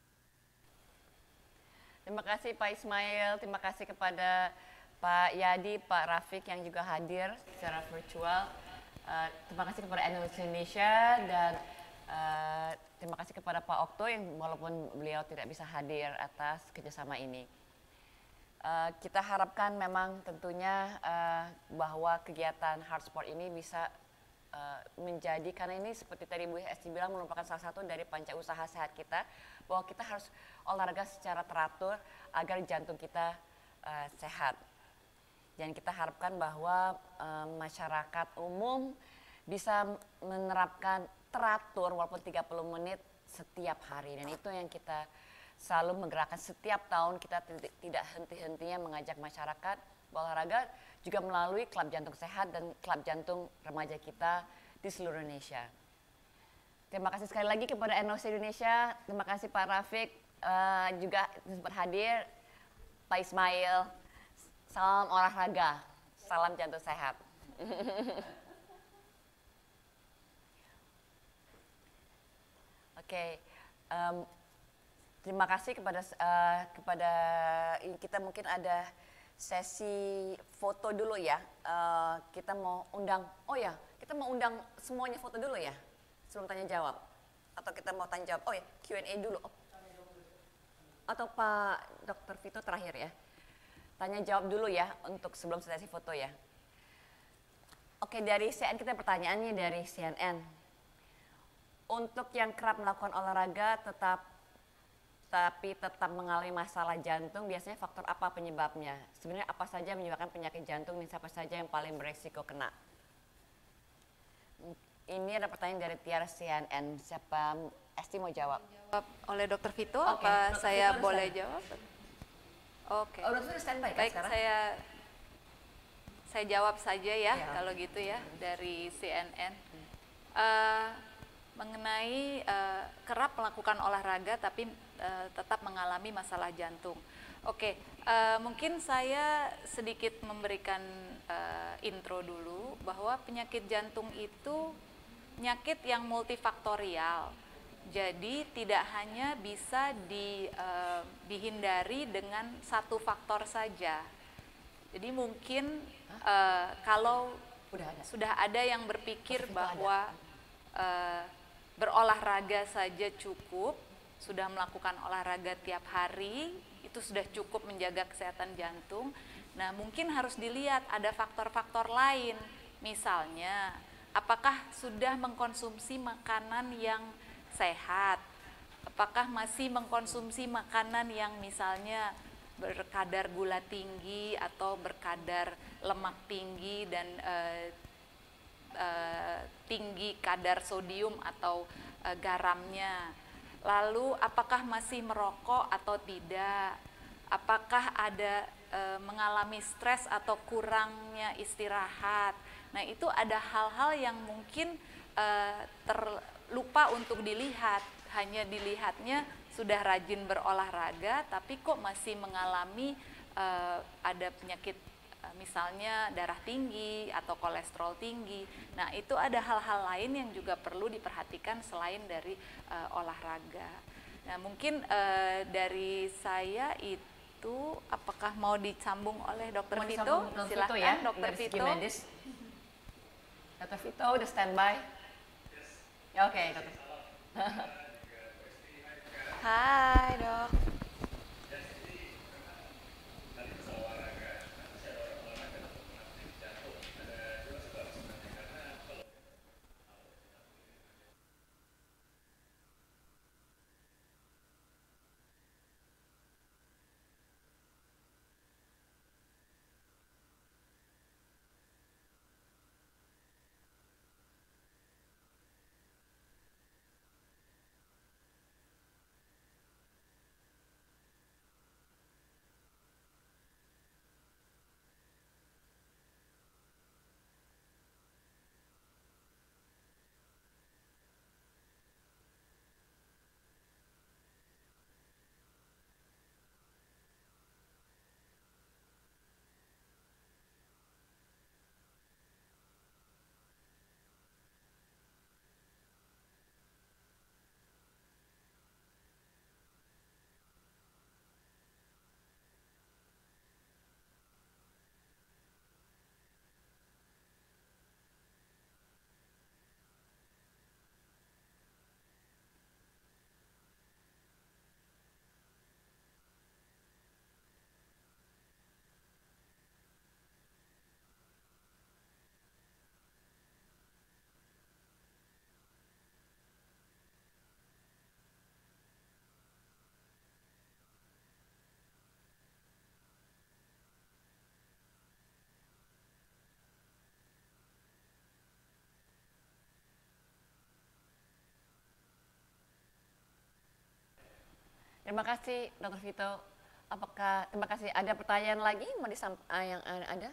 Terima kasih Pak Ismail, terima kasih kepada Pak Yadi, Pak Rafiq yang juga hadir secara virtual. Uh, terima kasih kepada Indonesia dan uh, terima kasih kepada Pak Okto yang walaupun beliau tidak bisa hadir atas kerjasama ini. Uh, kita harapkan memang tentunya uh, bahwa kegiatan hard sport ini bisa uh, menjadi, karena ini seperti tadi Bu Esti bilang merupakan salah satu dari panca usaha sehat kita, bahwa kita harus olahraga secara teratur agar jantung kita uh, sehat. Dan kita harapkan bahwa uh, masyarakat umum bisa menerapkan teratur walaupun tiga puluh menit setiap hari, dan itu yang kita selalu menggerakkan setiap tahun. Kita tidak henti-hentinya mengajak masyarakat berolahraga juga melalui klub jantung sehat dan klub jantung remaja kita di seluruh Indonesia. Terima kasih sekali lagi kepada N O C Indonesia, terima kasih Pak Rafiq uh, juga sempat hadir, Pak Ismail. Salam olahraga, salam jantung sehat. Oke, okay, um, terima kasih kepada uh, kepada kita, mungkin ada sesi foto dulu ya. Uh, kita mau undang, oh ya, kita mau undang semuanya foto dulu ya, sebelum tanya jawab. Atau kita mau tanya jawab, oh ya, Q and A dulu. Oh. Atau Pak Dokter Vito terakhir ya. Tanya jawab dulu ya untuk sebelum sesi foto ya. Oke, dari C N N kita pertanyaannya dari C N N. Untuk yang kerap melakukan olahraga tetap tapi tetap mengalami masalah jantung, biasanya faktor apa penyebabnya? Sebenarnya apa saja menyebabkan penyakit jantung dan siapa saja yang paling beresiko kena? Ini ada pertanyaan dari Tiara C N N. Siapa? Esti mau jawab? Jawab oleh Dokter Vito, Oke, apa Dokter saya Vito boleh bisa. jawab? Oke. Oh, Dokter standby kan Baik, sekarang? saya saya jawab saja ya, Ya. kalau gitu ya, dari C N N. Uh, mengenai uh, kerap melakukan olahraga tapi uh, tetap mengalami masalah jantung. Oke, uh, mungkin saya sedikit memberikan uh, intro dulu bahwa penyakit jantung itu penyakit yang multifaktorial. Jadi tidak hanya bisa di, uh, dihindari dengan satu faktor saja. Jadi mungkin uh, kalau Udah ada. sudah ada yang berpikir Itu bahwa uh, berolahraga saja cukup, sudah melakukan olahraga tiap hari, itu sudah cukup menjaga kesehatan jantung. Nah, mungkin harus dilihat ada faktor-faktor lain. Misalnya, apakah sudah mengkonsumsi makanan yang sehat? Apakah masih mengkonsumsi makanan yang misalnya berkadar gula tinggi atau berkadar lemak tinggi dan eh, Uh, tinggi kadar sodium atau uh, garamnya. Lalu apakah masih merokok atau tidak? Apakah ada uh, mengalami stres atau kurangnya istirahat? Nah, itu ada hal-hal yang mungkin uh, terlupa untuk dilihat. Hanya dilihatnya sudah rajin berolahraga tapi kok masih mengalami uh, ada penyakit misalnya darah tinggi atau kolesterol tinggi. Nah, itu ada hal-hal lain yang juga perlu diperhatikan selain dari uh, olahraga. Nah, mungkin uh, dari saya itu, apakah mau dicambung oleh Dokter Vito? Silakan, ya, Dokter dari segi Vito. medis. Dokter Vito udah standby. Ya, oke, okay, Dokter. Hai dok. Terima kasih Dokter Vito. Apakah terima kasih ada pertanyaan lagi mau disampaikan yang ada?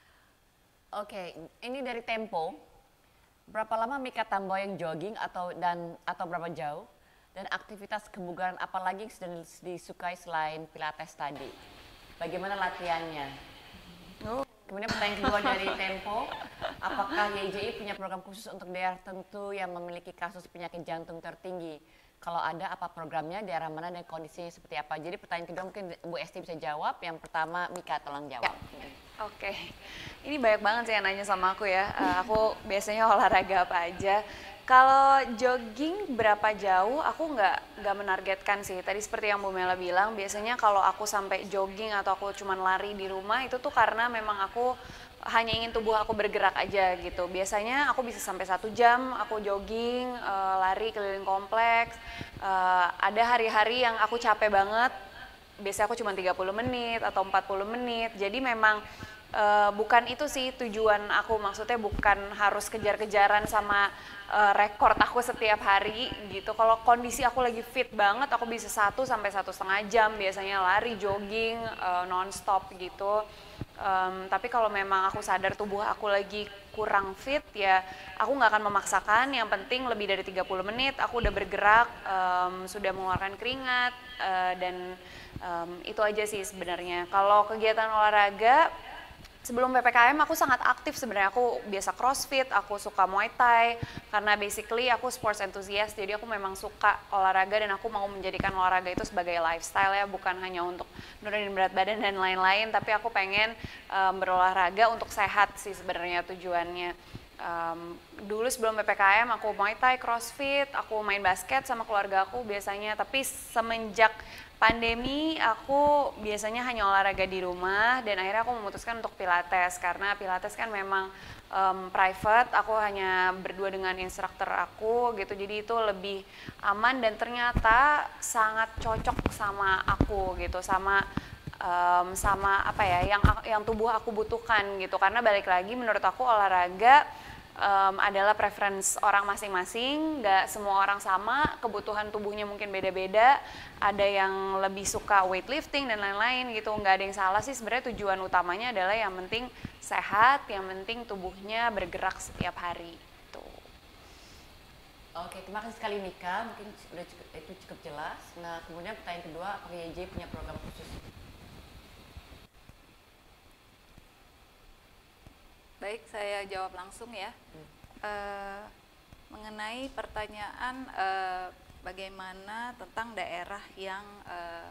Oke, ini dari Tempo. Berapa lama Mika Tamboyong jogging atau dan atau berapa jauh? Dan aktivitas kebugaran apa lagi yang sedang disukai selain pilates tadi? Bagaimana latihannya? Oh. Kemudian pertanyaan kedua dari Tempo, apakah Y J I punya program khusus untuk daerah tertentu yang memiliki kasus penyakit jantung tertinggi? Kalau ada, apa programnya, daerah mana, dan kondisinya seperti apa? Jadi pertanyaan kedua mungkin Bu Esti bisa jawab. Yang pertama Mika tolong jawab. Ya. Oke, ini banyak banget sih yang nanya sama aku ya. Uh, aku biasanya olahraga apa aja. Kalau jogging berapa jauh, aku nggak nggak menargetkan sih. Tadi seperti yang Bu Mela bilang, biasanya kalau aku sampai jogging atau aku cuman lari di rumah itu tuh karena memang aku hanya ingin tubuh aku bergerak aja gitu. Biasanya aku bisa sampai satu jam aku jogging, uh, lari keliling kompleks. Uh, ada hari-hari yang aku capek banget. Biasanya aku cuma tiga puluh menit atau empat puluh menit. Jadi memang uh, bukan itu sih tujuan aku. Maksudnya bukan harus kejar-kejaran sama uh, rekor aku setiap hari gitu. Kalau kondisi aku lagi fit banget, aku bisa satu sampai satu setengah jam biasanya lari, jogging, uh, non-stop gitu. Um, tapi kalau memang aku sadar tubuh aku lagi kurang fit, ya aku nggak akan memaksakan. Yang penting lebih dari tiga puluh menit aku udah bergerak, um, sudah mengeluarkan keringat, uh, dan um, itu aja sih sebenarnya. Kalau kegiatan olahraga sebelum P P K M aku sangat aktif sebenarnya. Aku biasa crossfit, aku suka muay thai karena basically aku sports enthusiast, jadi aku memang suka olahraga dan aku mau menjadikan olahraga itu sebagai lifestyle ya, bukan hanya untuk nurunin berat badan dan lain-lain, tapi aku pengen um, berolahraga untuk sehat sih sebenarnya tujuannya. Um, dulu sebelum P P K M aku muay thai, crossfit, aku main basket sama keluarga aku biasanya, tapi semenjak pandemi aku biasanya hanya olahraga di rumah dan akhirnya aku memutuskan untuk pilates karena pilates kan memang um, private, aku hanya berdua dengan instruktur aku gitu, jadi itu lebih aman dan ternyata sangat cocok sama aku gitu, sama um, sama apa ya yang yang tubuh aku butuhkan gitu, karena balik lagi menurut aku olahraga Um, adalah preference orang masing-masing, nggak semua orang sama, kebutuhan tubuhnya mungkin beda-beda, ada yang lebih suka weightlifting dan lain-lain gitu, nggak ada yang salah sih sebenarnya. Tujuan utamanya adalah yang penting sehat, yang penting tubuhnya bergerak setiap hari gitu. Oke, terima kasih sekali Mika, mungkin sudah cukup, itu cukup jelas. Nah, kemudian pertanyaan kedua, apakah Y J punya program khusus? Baik, saya jawab langsung ya. Hmm. Uh, mengenai pertanyaan uh, bagaimana tentang daerah yang uh,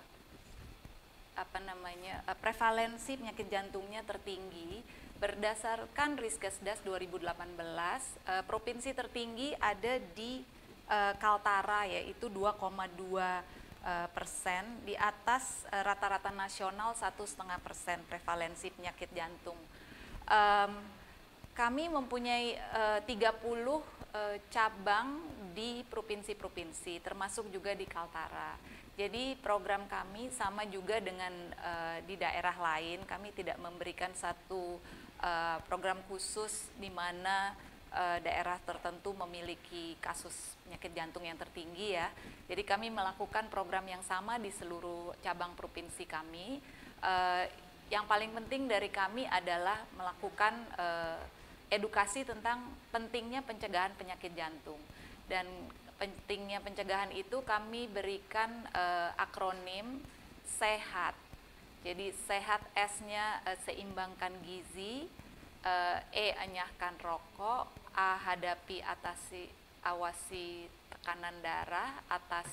apa namanya uh, prevalensi penyakit jantungnya tertinggi, berdasarkan Riskesdas dua ribu delapan belas, uh, provinsi tertinggi ada di uh, Kaltara, yaitu dua koma dua persen, di atas uh, rata-rata nasional satu koma lima persen prevalensi penyakit jantung. Um, Kami mempunyai uh, tiga puluh uh, cabang di provinsi-provinsi, termasuk juga di Kaltara. Jadi program kami sama juga dengan uh, di daerah lain, kami tidak memberikan satu uh, program khusus di mana uh, daerah tertentu memiliki kasus penyakit jantung yang tertinggi ya. Jadi kami melakukan program yang sama di seluruh cabang provinsi kami. Uh, yang paling penting dari kami adalah melakukan uh, edukasi tentang pentingnya pencegahan penyakit jantung, dan pentingnya pencegahan itu kami berikan uh, akronim SEHAT. Jadi SEHAT S-nya uh, seimbangkan gizi, uh, E enyahkan rokok, A hadapi atasi awasi tekanan darah, atas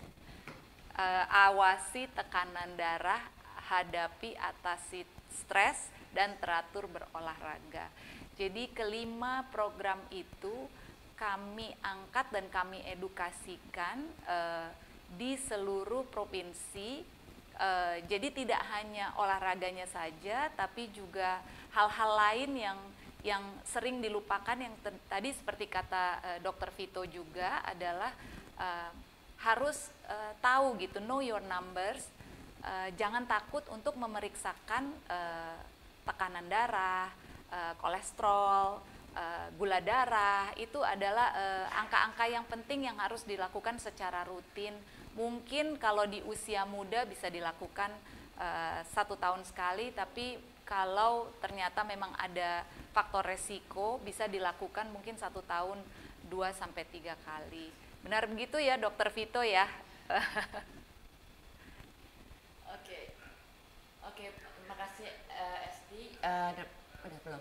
uh, awasi tekanan darah, hadapi atasi stres, dan teratur berolahraga. Jadi kelima program itu kami angkat dan kami edukasikan uh, di seluruh provinsi. Uh, jadi tidak hanya olahraganya saja, tapi juga hal-hal lain yang yang sering dilupakan, yang tadi seperti kata uh, Dokter Vito juga adalah uh, harus uh, tahu gitu, know your numbers. Uh, jangan takut untuk memeriksakan uh, tekanan darah, Uh, kolesterol, uh, gula darah, itu adalah uh, angka-angka yang penting yang harus dilakukan secara rutin. Mungkin kalau di usia muda bisa dilakukan uh, satu tahun sekali, tapi kalau ternyata memang ada faktor resiko bisa dilakukan mungkin satu tahun dua sampai tiga kali. Benar begitu ya, Dokter Vito ya? Oke, oke, terima kasih uh, Esti. Uh, udah belum?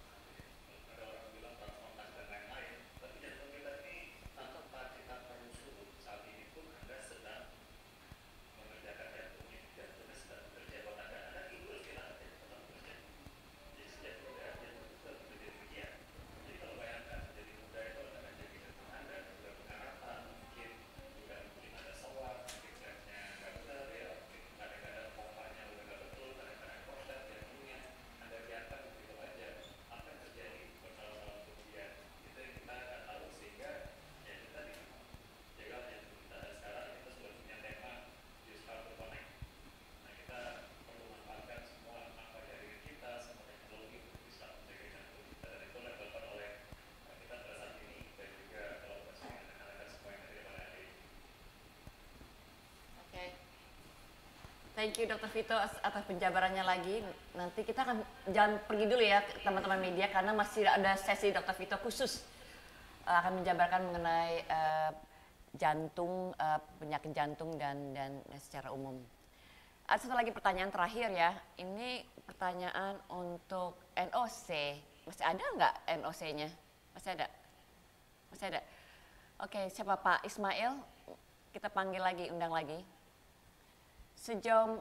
Thank you Dokter Vito atas penjabarannya lagi. Nanti kita akan jangan pergi dulu ya teman-teman media karena masih ada sesi Dokter Vito khusus uh, akan menjabarkan mengenai uh, jantung, uh, penyakit jantung dan dan secara umum. Ada satu lagi pertanyaan terakhir ya. Ini pertanyaan untuk N O C. Masih ada nggak N O C-nya? Masih ada? Masih ada? Oke, siapa Pak Ismail? Kita panggil lagi, undang lagi. Sejauh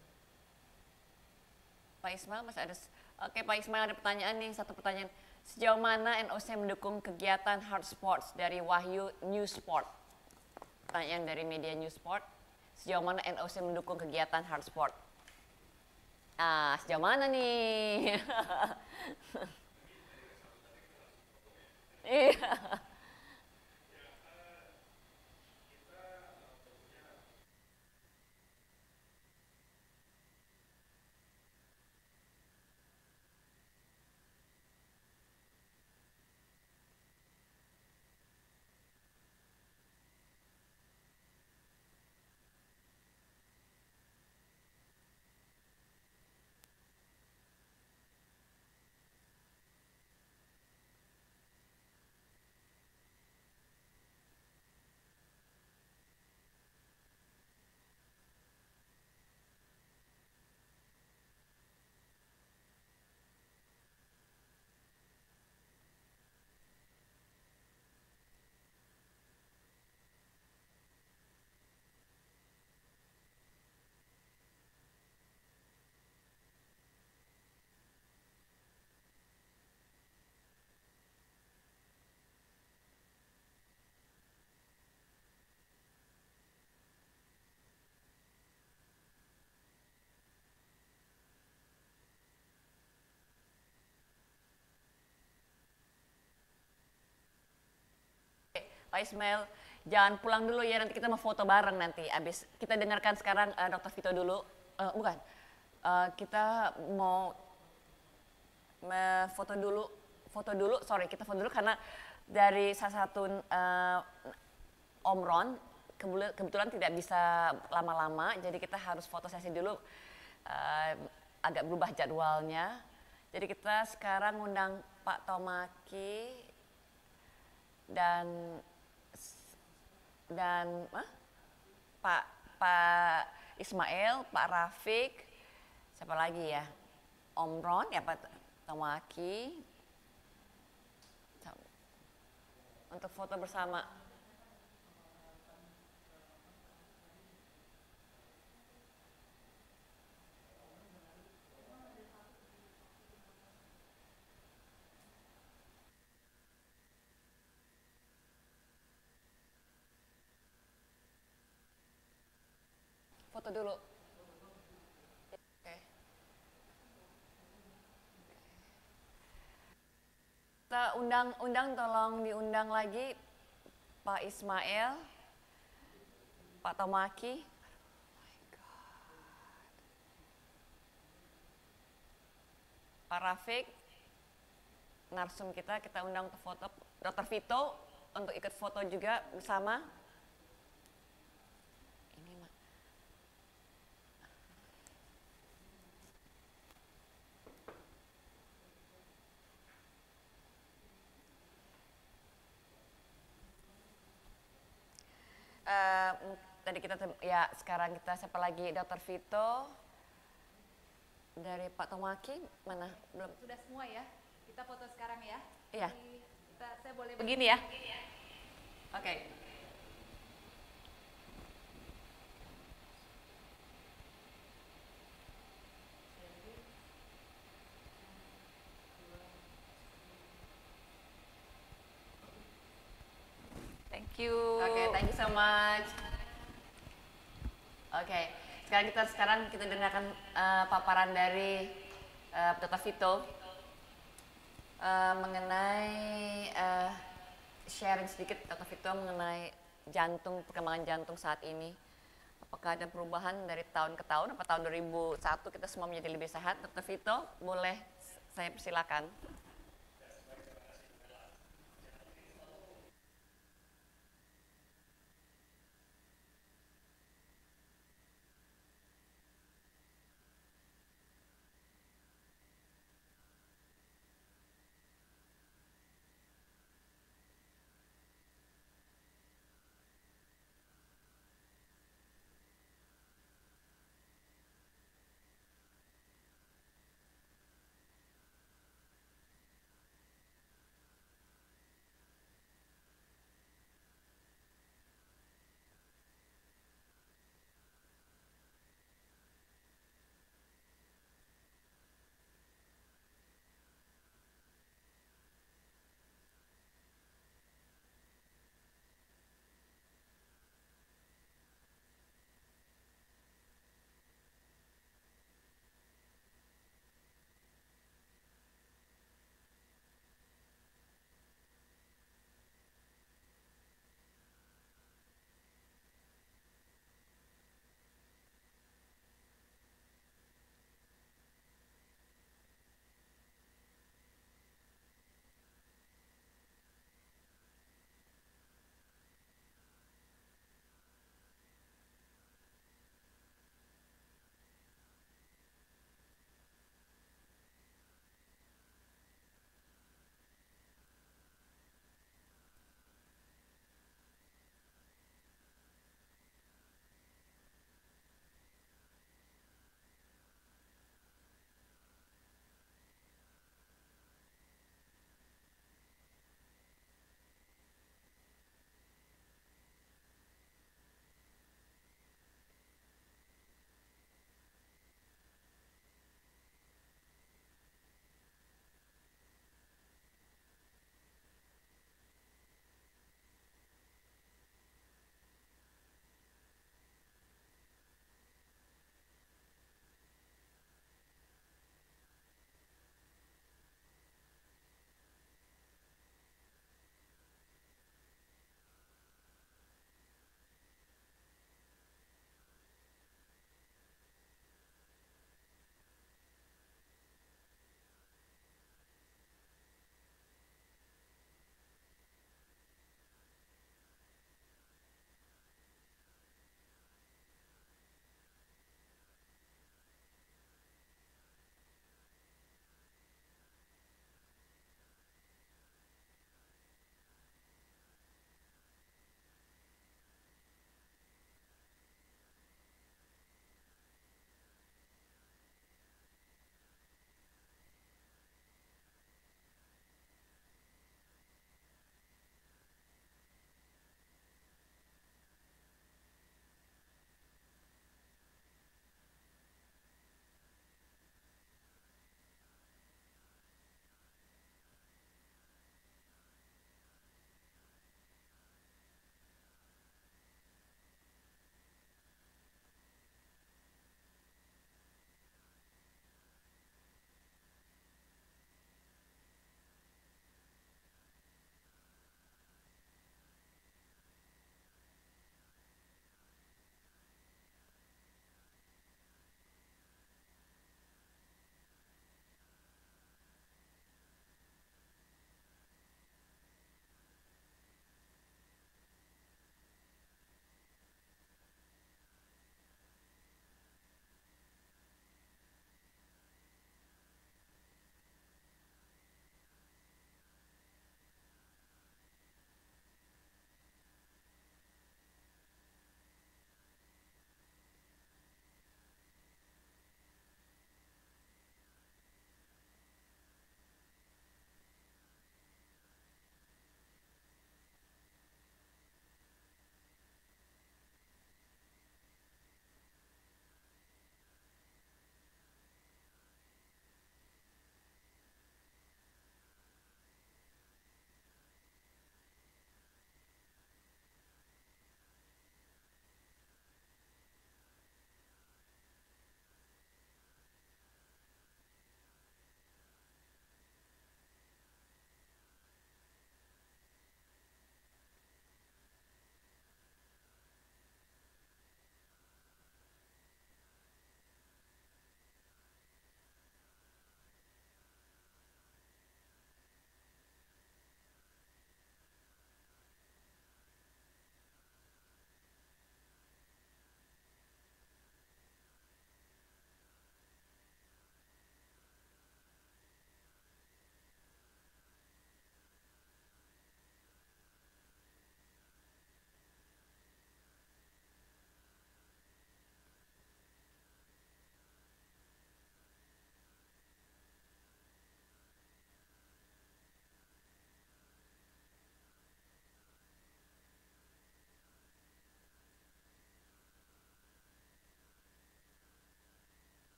Pak Ismail masih ada. Oke Pak Ismail, ada pertanyaan nih, satu pertanyaan. Sejauh mana N O C mendukung kegiatan hard sports dari Wahyu New Sport? Pertanyaan dari media New Sport. Sejauh mana N O C mendukung kegiatan hard sport? Ah, sejauh mana nih? Iya. Pak Ismail, jangan pulang dulu ya, nanti kita mau foto bareng nanti. Abis kita dengarkan sekarang uh, Dokter Vito dulu, uh, bukan, uh, kita mau foto dulu, foto dulu, sorry kita foto dulu karena dari salah satu uh, Om Ron kebetulan tidak bisa lama-lama, jadi kita harus foto sesi dulu, uh, agak berubah jadwalnya. Jadi kita sekarang undang Pak Tomaki dan dan ah, Pak Pak Ismail, Pak Rafiq, siapa lagi ya, Om Ron, ya Pak Tomaki, untuk foto bersama. Foto dulu. Oke. Kita undang-undang, tolong diundang lagi Pak Ismail, Pak Tomaki. Pak Rafiq. narsum kita, kita undang untuk foto dokter Vito untuk ikut foto juga bersama. Ini Mak. Uh, tadi kita ya sekarang kita siapa lagi dokter Vito dari Pak Tomaki mana belum Sudah semua ya, kita foto sekarang ya. Iya. Jadi kita, saya boleh begini ya. oke okay. Thank you. Oke, okay, thank you so much. Oke, okay. sekarang kita sekarang kita dengarkan uh, paparan dari uh, dokter Vito uh, mengenai uh, sharing sedikit dokter Vito mengenai jantung, perkembangan jantung saat ini. Apakah ada perubahan dari tahun ke tahun? Apa tahun dua ribu satu kita semua menjadi lebih sehat? dokter Vito, boleh saya persilakan.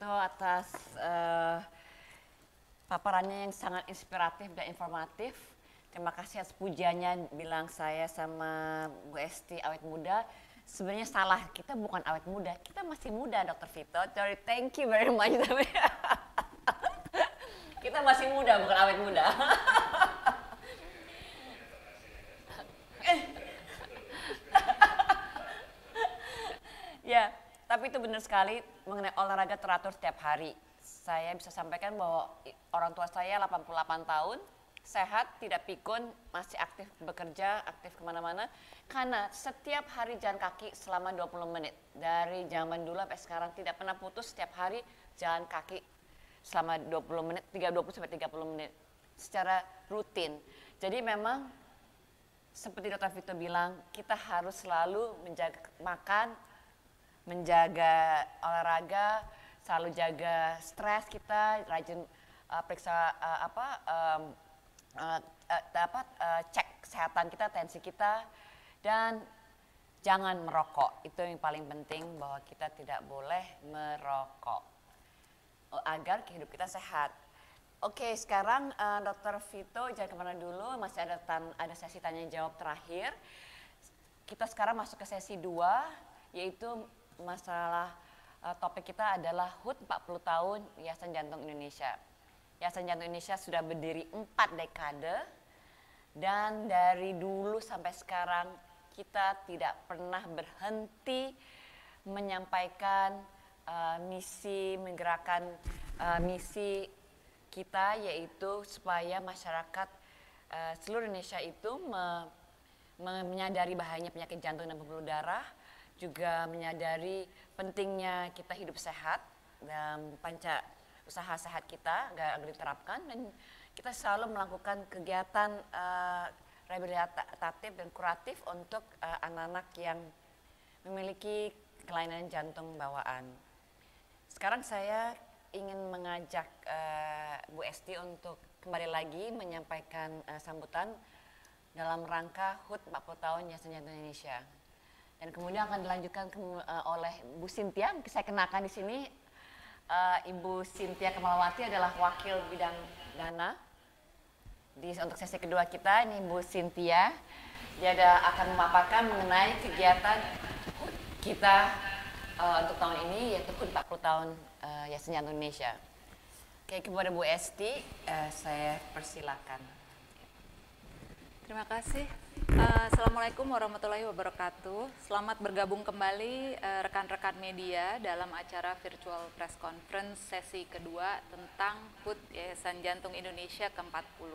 Vito atas uh, paparannya yang sangat inspiratif dan informatif. Terima kasih atas pujiannya bilang saya sama Bu Esti awet muda. Sebenarnya salah, kita bukan awet muda, kita masih muda Dokter Vito. Sorry, thank you very much. Kita masih muda, bukan awet muda. Ya, tapi itu benar sekali mengenai olahraga teratur setiap hari. Saya bisa sampaikan bahwa orang tua saya delapan puluh delapan tahun, sehat, tidak pikun, masih aktif bekerja, aktif kemana-mana. Karena setiap hari jalan kaki selama dua puluh menit. Dari zaman dulu sampai sekarang tidak pernah putus, setiap hari jalan kaki selama dua puluh menit, dua puluh sampai tiga puluh menit. Secara rutin. Jadi memang seperti Dokter Vito bilang, kita harus selalu menjaga makan, menjaga olahraga, selalu jaga stres kita, rajin uh, periksa uh, apa, um, uh, uh, dapat uh, cek kesehatan kita, tensi kita, dan jangan merokok. Itu yang paling penting, bahwa kita tidak boleh merokok agar hidup kita sehat. Oke, sekarang uh, Dokter Vito jangan kemana dulu, masih ada tan ada sesi tanya jawab terakhir. Kita sekarang masuk ke sesi dua, yaitu masalah uh, topik kita adalah H U T empat puluh tahun Yayasan Jantung Indonesia. Yayasan Jantung Indonesia sudah berdiri empat dekade, dan dari dulu sampai sekarang kita tidak pernah berhenti menyampaikan uh, misi, menggerakkan uh, misi kita, yaitu supaya masyarakat uh, seluruh Indonesia itu me, me, menyadari bahayanya penyakit jantung dan pembuluh darah, juga menyadari pentingnya kita hidup sehat dan panca usaha sehat kita agar diterapkan, dan kita selalu melakukan kegiatan uh, rehabilitatif dan kuratif untuk uh, anak-anak yang memiliki kelainan jantung bawaan. Sekarang saya ingin mengajak uh, Bu Esti untuk kembali lagi menyampaikan uh, sambutan dalam rangka H U T empat puluh tahun Yayasan Jantung Indonesia. Dan kemudian akan dilanjutkan ke, uh, oleh Bu Cynthia. Saya kenalkan di sini uh, Ibu Cynthia Kamalawati adalah Wakil Bidang Dana. Di, untuk sesi kedua kita, ini Bu Cynthia. Dia ada, akan memaparkan mengenai kegiatan kita uh, untuk tahun ini, yaitu H U T empat puluh tahun uh, Yayasan Jantung Indonesia. Oke, kepada Bu Esti, uh, saya persilakan. Terima kasih. Uh, Assalamualaikum warahmatullahi wabarakatuh. Selamat bergabung kembali rekan-rekan uh, media dalam acara virtual press conference sesi kedua tentang H U T Yayasan Jantung Indonesia ke empat puluh.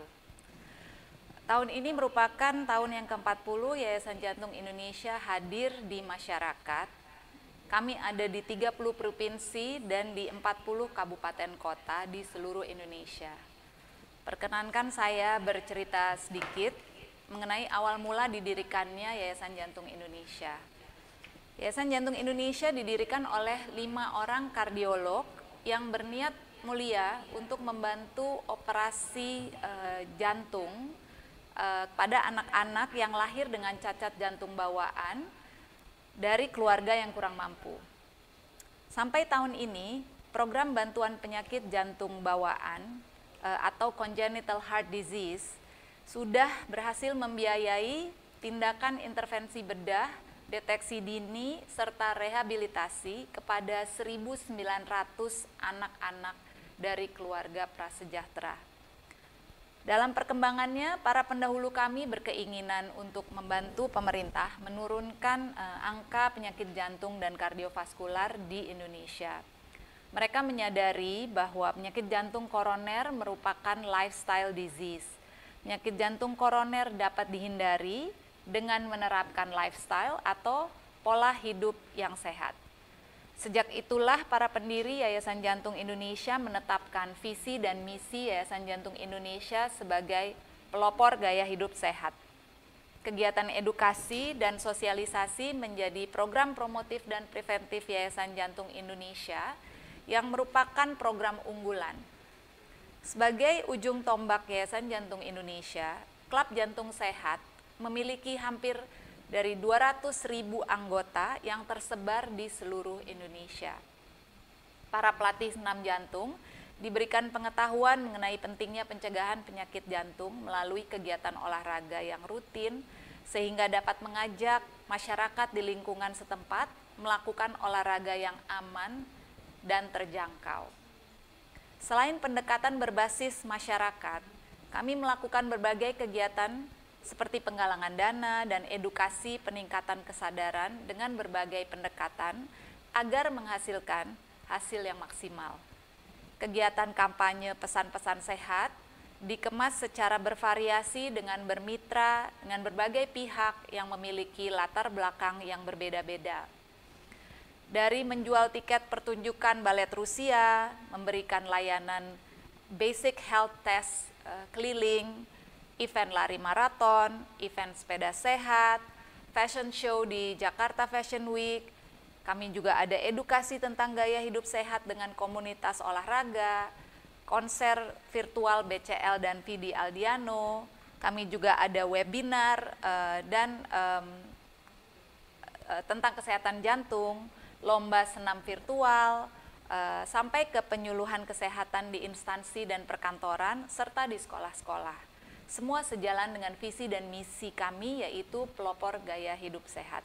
Tahun ini merupakan tahun yang ke empat puluh Yayasan Jantung Indonesia hadir di masyarakat. Kami ada di tiga puluh provinsi dan di empat puluh kabupaten kota di seluruh Indonesia. Perkenankan saya bercerita sedikit mengenai awal mula didirikannya Yayasan Jantung Indonesia. Yayasan Jantung Indonesia didirikan oleh lima orang kardiolog yang berniat mulia untuk membantu operasi uh, jantung uh, pada anak-anak yang lahir dengan cacat jantung bawaan dari keluarga yang kurang mampu. Sampai tahun ini, program bantuan penyakit jantung bawaan uh, atau congenital heart disease sudah berhasil membiayai tindakan intervensi bedah, deteksi dini, serta rehabilitasi kepada seribu sembilan ratus anak-anak dari keluarga prasejahtera. Dalam perkembangannya, para pendahulu kami berkeinginan untuk membantu pemerintah menurunkan eh, angka penyakit jantung dan kardiovaskular di Indonesia. Mereka menyadari bahwa penyakit jantung koroner merupakan lifestyle disease. Penyakit jantung koroner dapat dihindari dengan menerapkan lifestyle atau pola hidup yang sehat. Sejak itulah para pendiri Yayasan Jantung Indonesia menetapkan visi dan misi Yayasan Jantung Indonesia sebagai pelopor gaya hidup sehat. Kegiatan edukasi dan sosialisasi menjadi program promotif dan preventif Yayasan Jantung Indonesia yang merupakan program unggulan. Sebagai ujung tombak Yayasan Jantung Indonesia, Klub Jantung Sehat memiliki hampir dari dua ratus ribu anggota yang tersebar di seluruh Indonesia. Para pelatih senam jantung diberikan pengetahuan mengenai pentingnya pencegahan penyakit jantung melalui kegiatan olahraga yang rutin sehingga dapat mengajak masyarakat di lingkungan setempat melakukan olahraga yang aman dan terjangkau. Selain pendekatan berbasis masyarakat, kami melakukan berbagai kegiatan seperti penggalangan dana dan edukasi peningkatan kesadaran dengan berbagai pendekatan agar menghasilkan hasil yang maksimal. Kegiatan kampanye pesan-pesan sehat dikemas secara bervariasi dengan bermitra dengan berbagai pihak yang memiliki latar belakang yang berbeda-beda. Dari menjual tiket pertunjukan balet Rusia, memberikan layanan basic health test uh, keliling, event lari maraton, event sepeda sehat, fashion show di Jakarta Fashion Week. Kami juga ada edukasi tentang gaya hidup sehat dengan komunitas olahraga, konser virtual B C L dan V D Aldiano. Kami juga ada webinar uh, dan um, uh, tentang kesehatan jantung, lomba senam virtual, uh, sampai ke penyuluhan kesehatan di instansi dan perkantoran, serta di sekolah-sekolah. Semua sejalan dengan visi dan misi kami, yaitu pelopor gaya hidup sehat.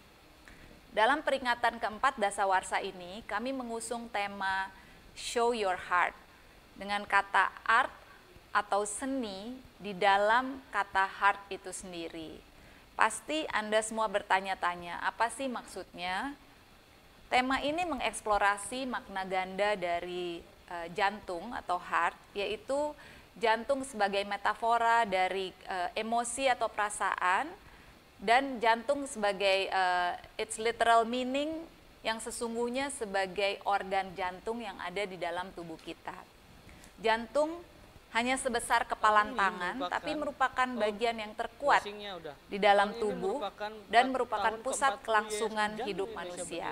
Dalam peringatan keempat dasawarsa ini, kami mengusung tema Show Your Heart dengan kata art atau seni di dalam kata heart itu sendiri. Pasti Anda semua bertanya-tanya, apa sih maksudnya? Tema ini mengeksplorasi makna ganda dari uh, jantung atau heart, yaitu jantung sebagai metafora dari uh, emosi atau perasaan, dan jantung sebagai uh, its literal meaning yang sesungguhnya sebagai organ jantung yang ada di dalam tubuh kita. Jantung hanya sebesar kepalan tangan, merupakan, tapi merupakan bagian yang terkuat udah. di dalam Tahun tubuh merupakan dan merupakan pusat kelangsungan hidup manusia.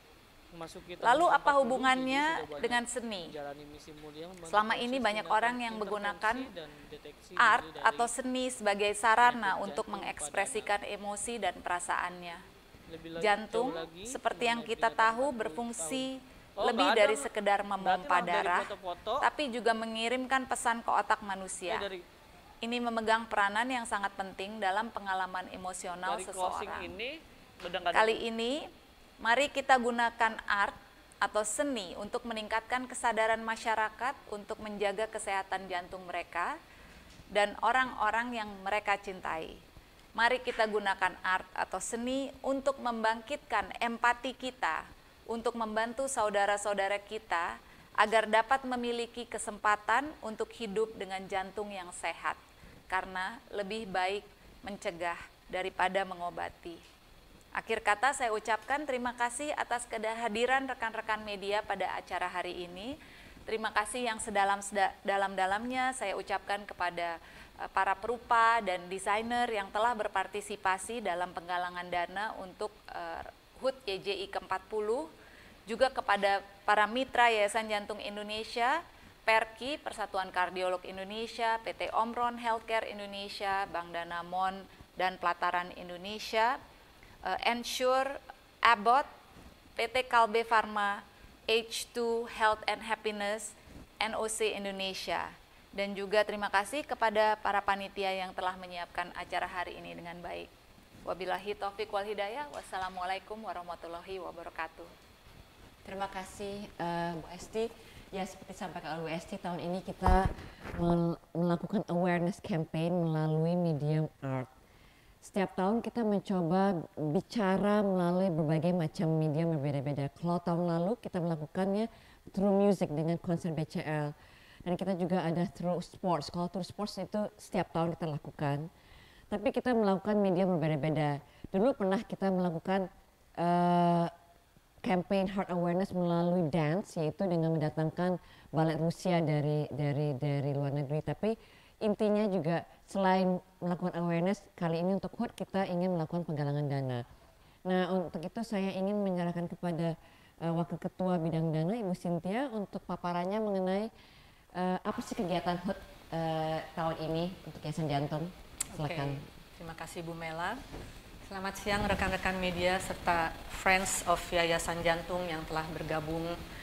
Lalu apa hubungannya dengan seni? Selama ini banyak orang yang menggunakan art atau seni sebagai sarana untuk mengekspresikan emosi dan perasaannya. Jantung, seperti yang kita tahu, berfungsi lebih dari sekedar memompa darah, tapi juga mengirimkan pesan ke otak manusia. Ini memegang peranan yang sangat penting dalam pengalaman emosional seseorang. Kali ini, mari kita gunakan art atau seni untuk meningkatkan kesadaran masyarakat untuk menjaga kesehatan jantung mereka dan orang-orang yang mereka cintai. Mari kita gunakan art atau seni untuk membangkitkan empati kita, untuk membantu saudara-saudara kita agar dapat memiliki kesempatan untuk hidup dengan jantung yang sehat, karena lebih baik mencegah daripada mengobati. Akhir kata saya ucapkan terima kasih atas kehadiran rekan-rekan media pada acara hari ini. Terima kasih yang sedalam-dalamnya saya ucapkan kepada para perupa dan desainer yang telah berpartisipasi dalam penggalangan dana untuk uh, H U T Y J I ke empat puluh, juga kepada para mitra Yayasan Jantung Indonesia, Perki, Persatuan Kardiolog Indonesia, P T Omron Healthcare Indonesia, Bank Danamon, dan Pelataran Indonesia, uh, Ensure, Abbott, P T Kalbe Pharma, H two Health and Happiness, N O C Indonesia. Dan juga terima kasih kepada para panitia yang telah menyiapkan acara hari ini dengan baik. Wabillahi taufiq wal hidayah. Wassalamualaikum warahmatullahi wabarakatuh. Terima kasih uh, Bu Esti. Ya, seperti sampaikan oleh Bu Esti, tahun ini kita melakukan awareness campaign melalui medium art. Setiap tahun kita mencoba bicara melalui berbagai macam medium berbeda-beda. Kalau tahun lalu kita melakukannya through music dengan konser B C L. Dan kita juga ada through sports. Kalau through sports itu setiap tahun kita lakukan. Tapi kita melakukan media berbeda-beda. Dulu pernah kita melakukan uh, campaign heart awareness melalui dance, yaitu dengan mendatangkan balet Rusia dari dari dari luar negeri. Tapi intinya juga selain melakukan awareness, kali ini untuk H U T kita ingin melakukan penggalangan dana. Nah, untuk itu saya ingin menyerahkan kepada uh, Wakil Ketua Bidang Dana Ibu Cynthia untuk paparannya mengenai Uh, apa sih kegiatan H U T uh, tahun ini untuk Yayasan Jantung? Silakan. Okay. Terima kasih Bu Mela. Selamat siang rekan-rekan media serta Friends of Yayasan Jantung yang telah bergabung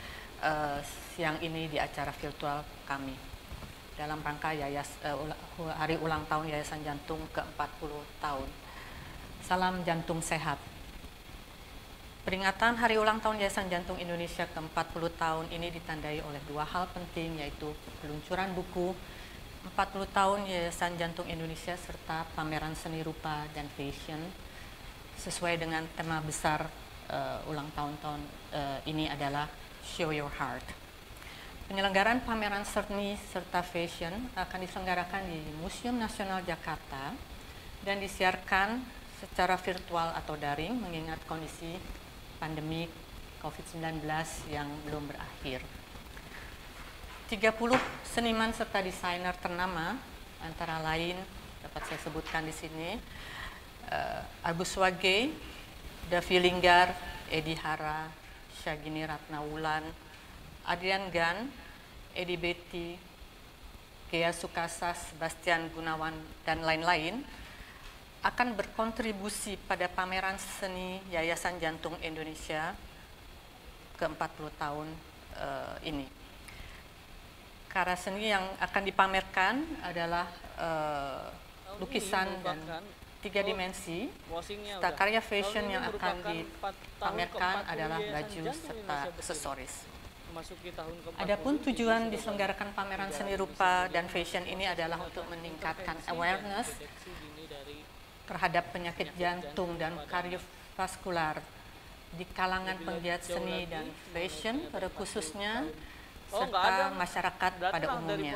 uh, siang ini di acara virtual kami dalam rangka Yayas, uh, Hari Ulang Tahun Yayasan Jantung ke empat puluh tahun. Salam jantung sehat. Peringatan Hari Ulang Tahun Yayasan Jantung Indonesia ke empat puluh tahun ini ditandai oleh dua hal penting, yaitu peluncuran buku empat puluh tahun Yayasan Jantung Indonesia serta pameran seni rupa dan fashion sesuai dengan tema besar uh, ulang tahun-tahun uh, ini adalah Show Your Heart. Penyelenggaraan pameran seni serta fashion akan diselenggarakan di Museum Nasional Jakarta dan disiarkan secara virtual atau daring mengingat kondisi pandemi covid sembilan belas yang belum berakhir. tiga puluh seniman serta desainer ternama antara lain dapat saya sebutkan di sini uh, Agus Wage, Davi Linggar, Edi Hara, Syagini Ratnawulan, Adrian Gan, Edi Betty, Gea Sukasa, Sebastian Gunawan, dan lain-lain akan berkontribusi pada pameran seni Yayasan Jantung Indonesia ke empat puluh tahun uh, ini. Karya seni yang akan dipamerkan adalah uh, lukisan dan tiga dimensi, serta karya fashion yang akan dipamerkan adalah baju serta aksesoris. Adapun tujuan diselenggarakan pameran seni rupa dan fashion ini adalah untuk meningkatkan awareness terhadap penyakit jantung dan kardiovaskular di kalangan penggiat seni dan fashion pada khususnya serta masyarakat pada umumnya.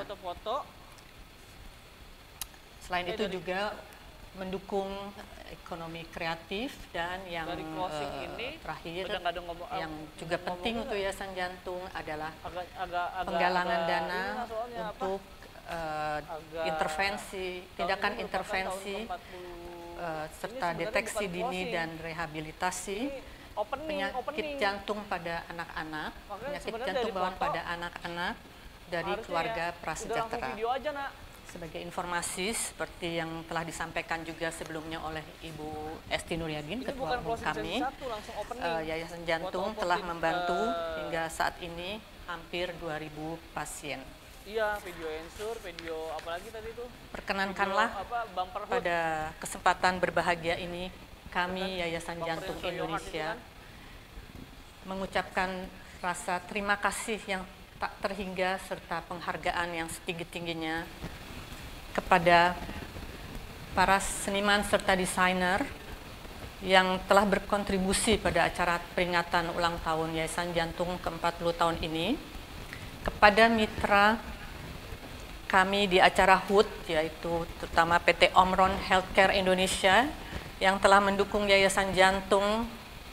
Selain itu juga mendukung ekonomi kreatif dan yang uh, terakhir yang juga penting untuk Yayasan Jantung adalah penggalangan dana untuk uh, intervensi, tindakan intervensi uh, serta deteksi dini dan rehabilitasi penyakit jantung pada anak-anak, penyakit jantung bawaan pada anak-anak dari keluarga prasejahtera. Sebagai informasi seperti yang telah disampaikan juga sebelumnya oleh Ibu Esti Nuryadin, Ketua Umum kami, uh, Yayasan Jantung telah membantu hingga saat ini hampir dua ribu pasien. Iya, video ensur, video apalagi tadi itu? Perkenankanlah pada kesempatan berbahagia ini kami Yayasan Jantung Indonesia mengucapkan rasa terima kasih yang tak terhingga serta penghargaan yang setinggi-tingginya kepada para seniman serta desainer yang telah berkontribusi pada acara peringatan ulang tahun Yayasan Jantung ke empat puluh tahun ini, kepada mitra kami di acara H U T, yaitu terutama P T Omron Healthcare Indonesia yang telah mendukung Yayasan Jantung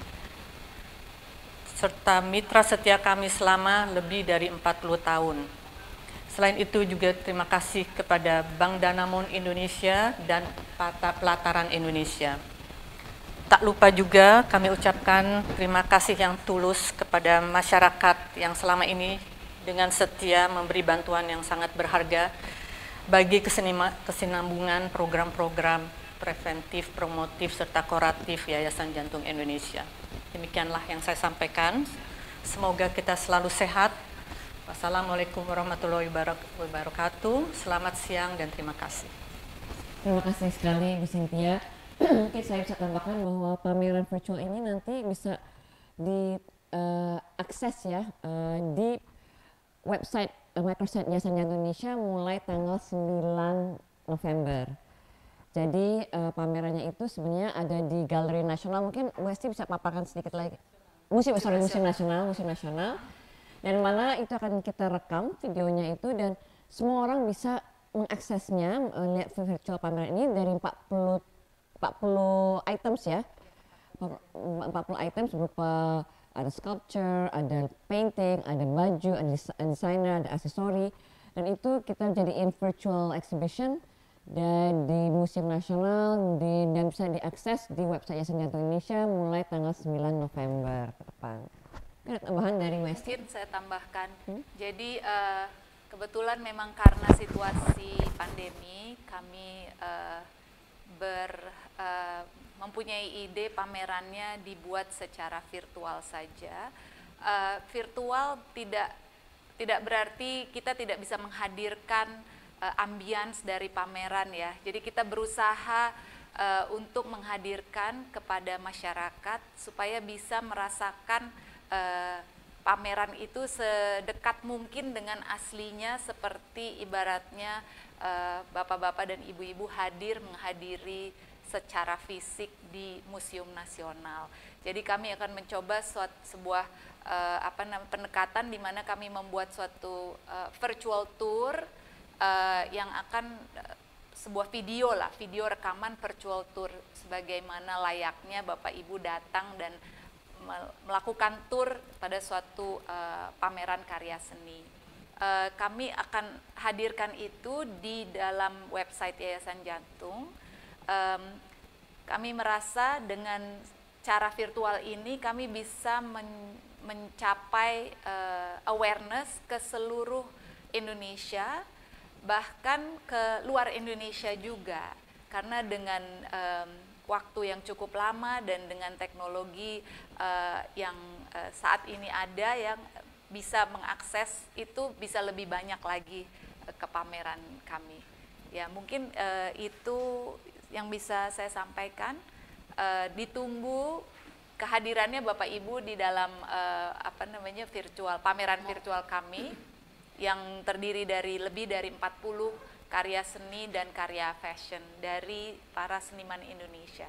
serta mitra setia kami selama lebih dari empat puluh tahun. Selain itu juga terima kasih kepada Bank Danamon Indonesia dan Pelataran Indonesia. Tak lupa juga kami ucapkan terima kasih yang tulus kepada masyarakat yang selama ini dengan setia memberi bantuan yang sangat berharga bagi kesinambungan program-program preventif, promotif, serta kuratif Yayasan Jantung Indonesia. Demikianlah yang saya sampaikan. Semoga kita selalu sehat. Wassalamualaikum warahmatullahi wabarakatuh. Selamat siang dan terima kasih. Terima kasih sekali Bu Cynthia. Mungkin saya bisa tambahkan bahwa pameran virtual ini nanti bisa diakses uh, ya uh, di website uh, Microsite Yayasan Jantung Indonesia mulai tanggal sembilan November. Jadi uh, pamerannya itu sebenarnya ada di Galeri Nasional. Mungkin Bu Esti bisa paparkan sedikit lagi. Museum, sorry, Museum Nasional, Museum Nasional. Dan mana itu akan kita rekam videonya itu dan semua orang bisa mengaksesnya, melihat virtual pameran ini dari empat puluh items ya, empat puluh items berupa ada sculpture, ada painting, ada baju, ada desainer, ada aksesori, dan itu kita jadiin virtual exhibition dan di Museum Nasional di, dan bisa diakses di website Yayasan Jantung Indonesia mulai tanggal sembilan November ke depan. Ada tambahan dari Westi? Mungkin saya tambahkan. Hmm? Jadi uh, kebetulan memang karena situasi pandemi kami uh, ber uh, mempunyai ide pamerannya dibuat secara virtual saja. uh, virtual tidak tidak berarti kita tidak bisa menghadirkan uh, ambience dari pameran ya. Jadi kita berusaha uh, untuk menghadirkan kepada masyarakat supaya bisa merasakan uh, pameran itu sedekat mungkin dengan aslinya, seperti ibaratnya bapak-bapak uh, dan ibu-ibu hadir menghadiri secara fisik di Museum Nasional. Jadi kami akan mencoba suatu, sebuah uh, apa namanya pendekatan di mana kami membuat suatu uh, virtual tour uh, yang akan uh, sebuah video lah, video rekaman virtual tour sebagaimana layaknya Bapak Ibu datang dan melakukan tour pada suatu uh, pameran karya seni. Uh, kami akan hadirkan itu di dalam website Yayasan Jantung. Um, kami merasa dengan cara virtual ini kami bisa men mencapai uh, awareness ke seluruh Indonesia, bahkan ke luar Indonesia juga, karena dengan um, waktu yang cukup lama dan dengan teknologi uh, yang uh, saat ini ada yang bisa mengakses itu bisa lebih banyak lagi uh, ke pameran kami. Ya mungkin uh, itu yang bisa saya sampaikan. Uh, ditunggu kehadirannya Bapak Ibu di dalam uh, apa namanya virtual pameran virtual kami yang terdiri dari lebih dari empat puluh karya seni dan karya fashion dari para seniman Indonesia.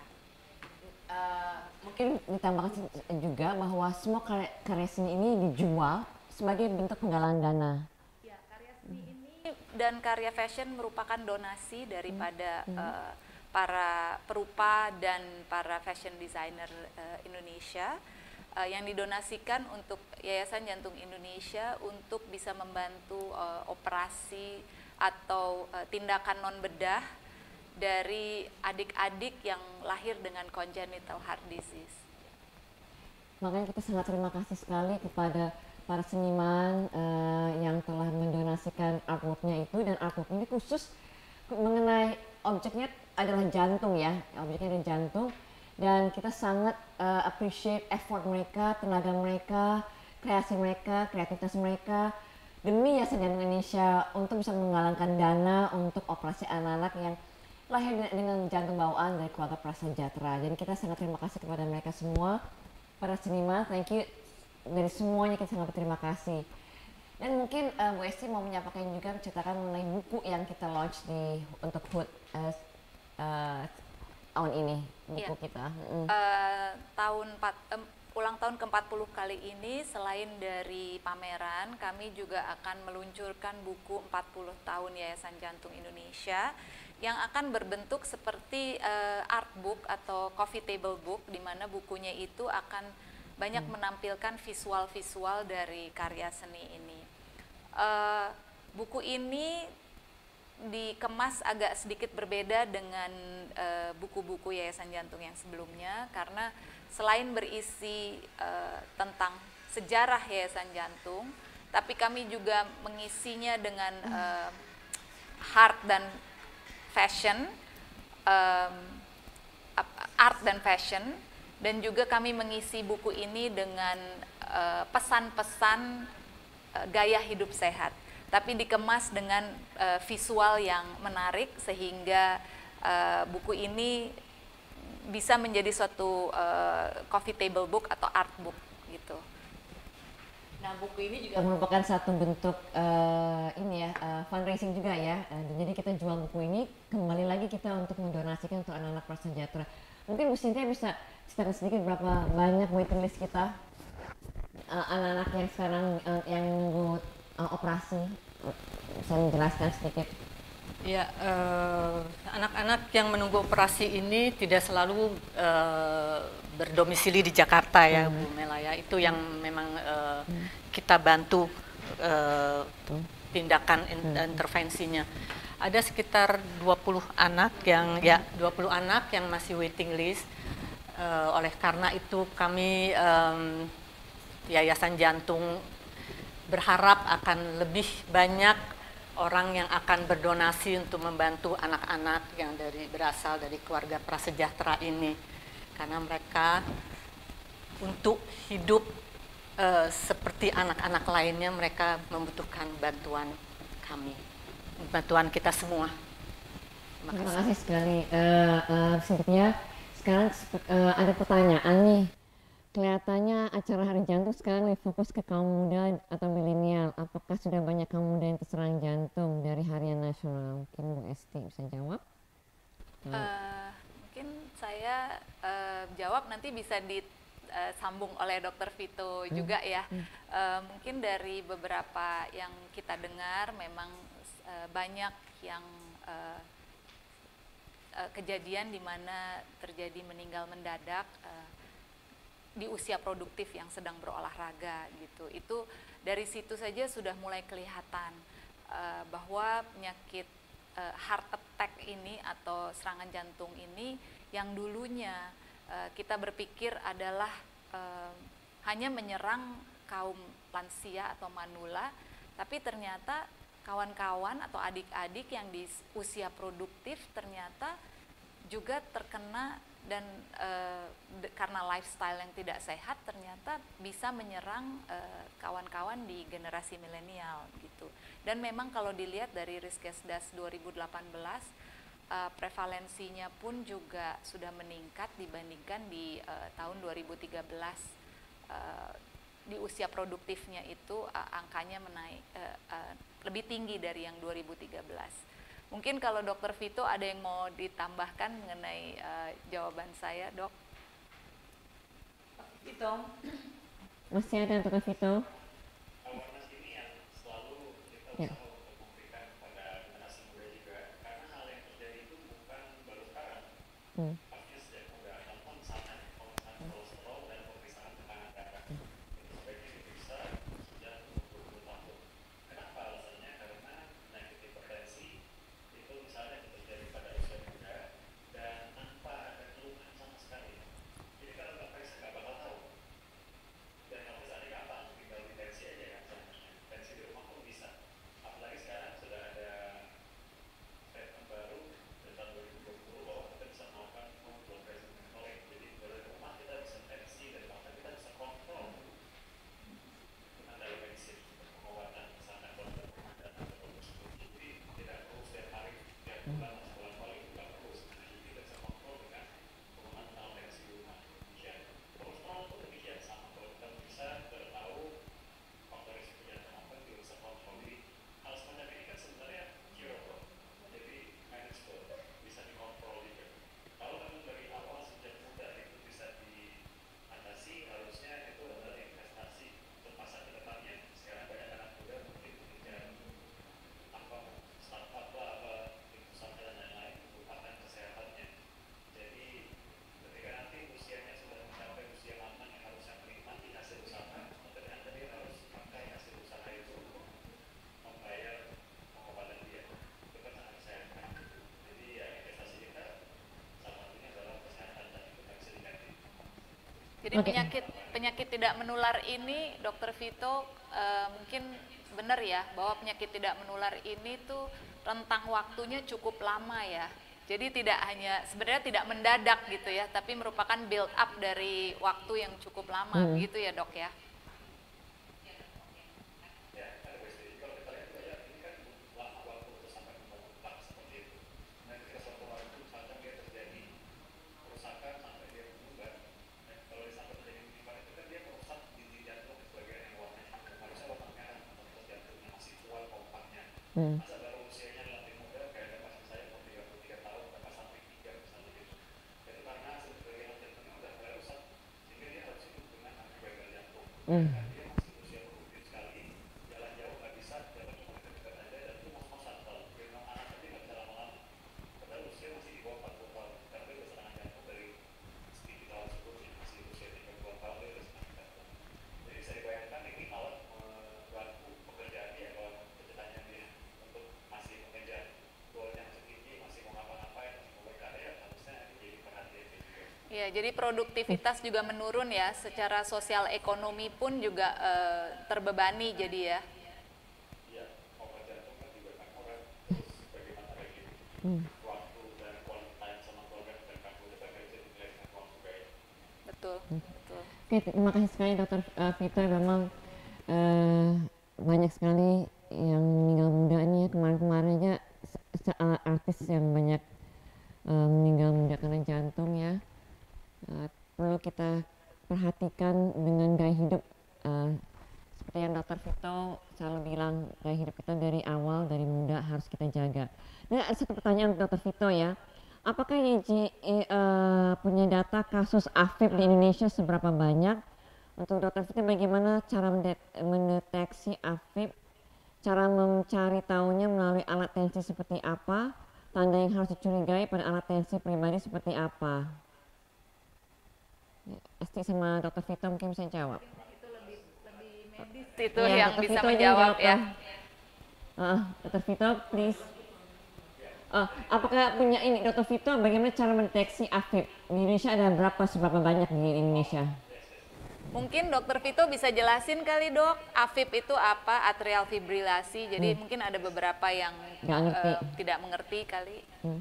Uh, mungkin ditambahkan juga bahwa semua karya, karya seni ini dijual sebagai bentuk penggalangan dana. Ya, karya seni ini dan karya fashion merupakan donasi daripada hmm. uh, para perupa dan para fashion designer uh, Indonesia uh, yang didonasikan untuk Yayasan Jantung Indonesia untuk bisa membantu uh, operasi atau uh, tindakan non bedah dari adik-adik yang lahir dengan congenital heart disease. Makanya kita sangat terima kasih sekali kepada para seniman uh, yang telah mendonasikan artworknya itu, dan artwork ini khusus mengenai objeknya adalah jantung ya, objeknya adalah jantung, dan kita sangat uh, appreciate effort mereka, tenaga mereka, kreasi mereka, kreativitas mereka demi Yayasan Jantung Indonesia untuk bisa menggalangkan dana untuk operasi anak-anak yang lahir dengan jantung bawaan dari keluarga prasejahtera. Jadi kita sangat terima kasih kepada mereka semua, para seniman, thank you dari semuanya, kita sangat berterima kasih. Dan mungkin uh, Bu Esti mau menyampaikan juga, menceritakan mengenai buku yang kita launch di untuk H U D uh, uh, tahun ini, buku ya. kita. Mm. Uh, tahun empat, um, ulang tahun ke empat puluh kali ini, selain dari pameran, kami juga akan meluncurkan buku empat puluh tahun Yayasan Jantung Indonesia yang akan berbentuk seperti uh, art book atau coffee table book, di mana bukunya itu akan banyak hmm. menampilkan visual-visual dari karya seni ini. Uh, buku ini dikemas agak sedikit berbeda dengan buku-buku uh, Yayasan Jantung yang sebelumnya, karena selain berisi uh, tentang sejarah Yayasan Jantung, tapi kami juga mengisinya dengan uh, art dan fashion, um, art dan fashion, dan juga kami mengisi buku ini dengan pesan-pesan uh, uh, gaya hidup sehat, tapi dikemas dengan uh, visual yang menarik sehingga uh, buku ini bisa menjadi suatu uh, coffee table book atau art book gitu. Nah, buku ini juga merupakan satu bentuk uh, ini ya uh, fundraising juga ya. Uh, jadi kita jual buku ini, kembali lagi kita untuk mendonasikan untuk anak-anak prasejahtera. Mungkin Bu Cynthia bisa ceritakan sedikit berapa banyak waiting list kita uh, anak-anak yang sekarang uh, yang menunggu uh, operasi. Bisa menjelaskan sedikit. Ya, anak-anak uh, yang menunggu operasi ini tidak selalu uh, berdomisili di Jakarta ya, hmm. Bu Mela ya. Itu yang memang uh, hmm. kita bantu uh, tindakan in hmm. intervensinya. Ada sekitar dua puluh anak yang hmm. ya dua puluh anak yang masih waiting list. Uh, oleh karena itu kami um, Yayasan Jantung berharap akan lebih banyak orang yang akan berdonasi untuk membantu anak-anak yang dari berasal dari keluarga prasejahtera ini, karena mereka untuk hidup uh, seperti anak-anak lainnya mereka membutuhkan bantuan kami, bantuan kita semua. Terima kasih, Terima kasih sekali. Uh, uh, sepertinya sekarang uh, ada pertanyaan nih. Kelihatannya acara Hari Jantung sekarang lebih fokus ke kaum muda atau milenial. Apakah sudah banyak kaum muda yang terserang jantung dari harian nasional? Mungkin Bu Esti bisa jawab. Uh, mungkin saya uh, jawab, nanti bisa disambung oleh Dokter Vito hmm. juga ya. Hmm. Uh, mungkin dari beberapa yang kita dengar memang uh, banyak yang uh, uh, kejadian di mana terjadi meninggal mendadak uh, di usia produktif yang sedang berolahraga gitu. Itu dari situ saja sudah mulai kelihatan uh, bahwa penyakit uh, heart attack ini atau serangan jantung ini yang dulunya uh, kita berpikir adalah uh, hanya menyerang kaum lansia atau manula, tapi ternyata kawan-kawan atau adik-adik yang di usia produktif ternyata juga terkena, dan e, de, karena lifestyle yang tidak sehat ternyata bisa menyerang kawan-kawan di generasi milenial gitu. Dan memang kalau dilihat dari Riskesdas dua ribu delapan belas e, prevalensinya pun juga sudah meningkat dibandingkan di e, tahun dua ribu tiga belas. E, di usia produktifnya itu e, angkanya menaik e, e, lebih tinggi dari yang dua ribu tiga belas. Mungkin kalau Dokter Vito ada yang mau ditambahkan mengenai uh, jawaban saya, Dok? Vito. Masih ada Dokter Vito? Awareness ini yang selalu kita ya. usaha untuk memberikan kepada generasi muda juga, karena hal yang terjadi itu bukan baru sekarang. Hmm. Pastinya sejak muda, namun misalnya pemeriksaan kolesterol dan pemeriksaan tekanan darah itu sebaiknya diperiksa sejak dua puluh tahun. Kenapa alasannya? Karena penyakit hipertensi itu misalnya terjadi pada usia muda dan tanpa ada keluhan sama sekali. Jadi kalau nggak periksa nggak bakal tahu. Dan kalau misalnya gampang, tinggal di tensi aja kan sebenarnya. Tensi di rumah pun bisa. Apalagi sekarang sudah ada statement baru dari tahun dua ribu dua puluh bahwa kita bisa melakukan home blood pressure monitoring. Jadi dari rumah kita bisa tensi dan bahkan kita bisa kontrol dengan telemedicine untuk pengobatan misalnya kalau ada rumah dan ada produk seperti jadi tidak perlu setiap hari setiap bulan atau sebulan kali tidak perlu sebenarnya kita bisa kontrol dengan penggunaan telemedicine di rumah. Demikian kolesterol pun demikian sama, kalau kita bisa kita tahu faktor risiko jantung apa kita bisa kontrol. Jadi hal semacam ini kan sebenarnya curable, jadi manageable, bisa dikontrol juga. Kalau memang dari awal sejak muda itu bisa diatasi, harusnya itu adalah investasi untuk masa ke depannya. Sekarang banyak anak muda mungkin mengejar apa startup lah, apa usaha dan lain-lain, melupakan kesehatannya. Jadi ketika nanti usianya sudah mencapai usia aman yang harusnya menikmati hasil usaha, ternyata dia harus pakai hasil usaha itu untuk membayar pengobatan dia. Itu kan sangat disayangkan. Jadi ya investasi kita salah satunya adalah kesehatan dan itu nggak bisa diganti. Jadi penyakit penyakit tidak menular ini, Dokter Vito, uh, mungkin benar ya bahwa penyakit tidak menular ini tuh rentang waktunya cukup lama ya. Jadi tidak hanya sebenarnya tidak mendadak gitu ya, tapi merupakan build up dari waktu yang cukup lama Hmm. gitu ya, Dok ya. Ya, ada pasti. Kalau kita lihat ya, ini kan lama waktu untuk sampai membangun plak seperti itu. Dan ketika suatu hari itu misalkan dia terjadi kerusakan sampai dia meninggal, dan kalau sampai terjadi meninggal itu kan dia merusak dinding jantung dan sebagainya yang warnanya harusnya warna merah atau terus jantungnya masih kuat kompaknya. Hmm. Masa baru usianya relatif muda kayak ada pasien saya umur tiga puluh tiga tahun sampai sampai tiga misalnya gitu. Itu karena sebagian jantungnya udah mulai rusak sehingga dia harus hidup dengan namanya gagal jantung. Hmm. Dan dia masih usia produktif sekali, jalan jauh nggak bisa, jalan cuma dekat-dekat aja dan itu ngos-ngosan kalau gendong anak tapi nggak bisa lama-lama. Padahal usia masih di bawah empat puluh tahun, karena dia udah serangan jantung dari sedikit tahun sebelumnya, masih usia tiga puluh tahun dia udah serangan jantung. Jadi saya bayangkan ini alat membantu pekerjaan dia, kalau pekerjaannya dia untuk masih mengejar goal yang setinggi, masih mau ngapa-ngapain, masih mau berkarya, harusnya ini jadi perhatian dia juga. Ya, jadi produktivitas juga menurun ya, secara sosial ekonomi pun juga uh, terbebani jadi ya. Iya, obat jantung kan juga kan orang terus bagaimana lagi Hmm. waktu dan quality time sama keluarga dan kamu itu kan nggak bisa dinilai dengan uang juga ya. Betul. betul. betul. Oke, terima kasih sekali Dokter uh, Vito. Memang uh, banyak sekali yang meninggal muda ini ya. Kemarin-kemarin aja uh, artis yang banyak uh, meninggal muda karena jantung ya. Uh, perlu kita perhatikan dengan gaya hidup. Uh, seperti yang Dokter Vito selalu bilang, gaya hidup kita dari awal, dari muda harus kita jaga. Nah, satu pertanyaan Dokter Vito ya. Apakah I G I uh, punya data kasus A F I B di Indonesia seberapa banyak? Untuk Dokter Vito, bagaimana cara mendeteksi A F I B? Cara mencari tahunya melalui alat tensi seperti apa? Tanda yang harus dicurigai pada alat tensi pribadi seperti apa? Ya, Esti sama Dokter Vito mungkin bisa jawab. Itu lebih, lebih medis itu ya, yang Dokter bisa Vito menjawab ya. Uh, Dokter Vito, please. Uh, apakah punya ini Dokter Vito, bagaimana cara mendeteksi A F I B? Di Indonesia ada berapa, seberapa banyak di Indonesia? Mungkin Dokter Vito bisa jelasin kali Dok, A F I B itu apa, atrial fibrilasi. Jadi hmm. mungkin ada beberapa yang uh, tidak mengerti kali. Hmm.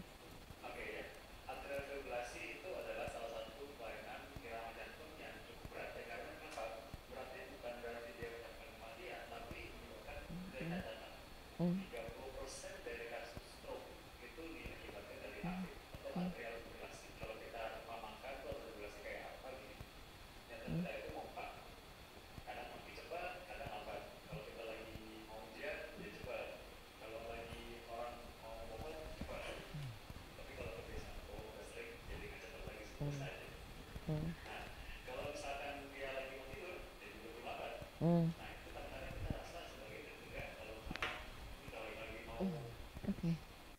Hmm. Hmm. Okay.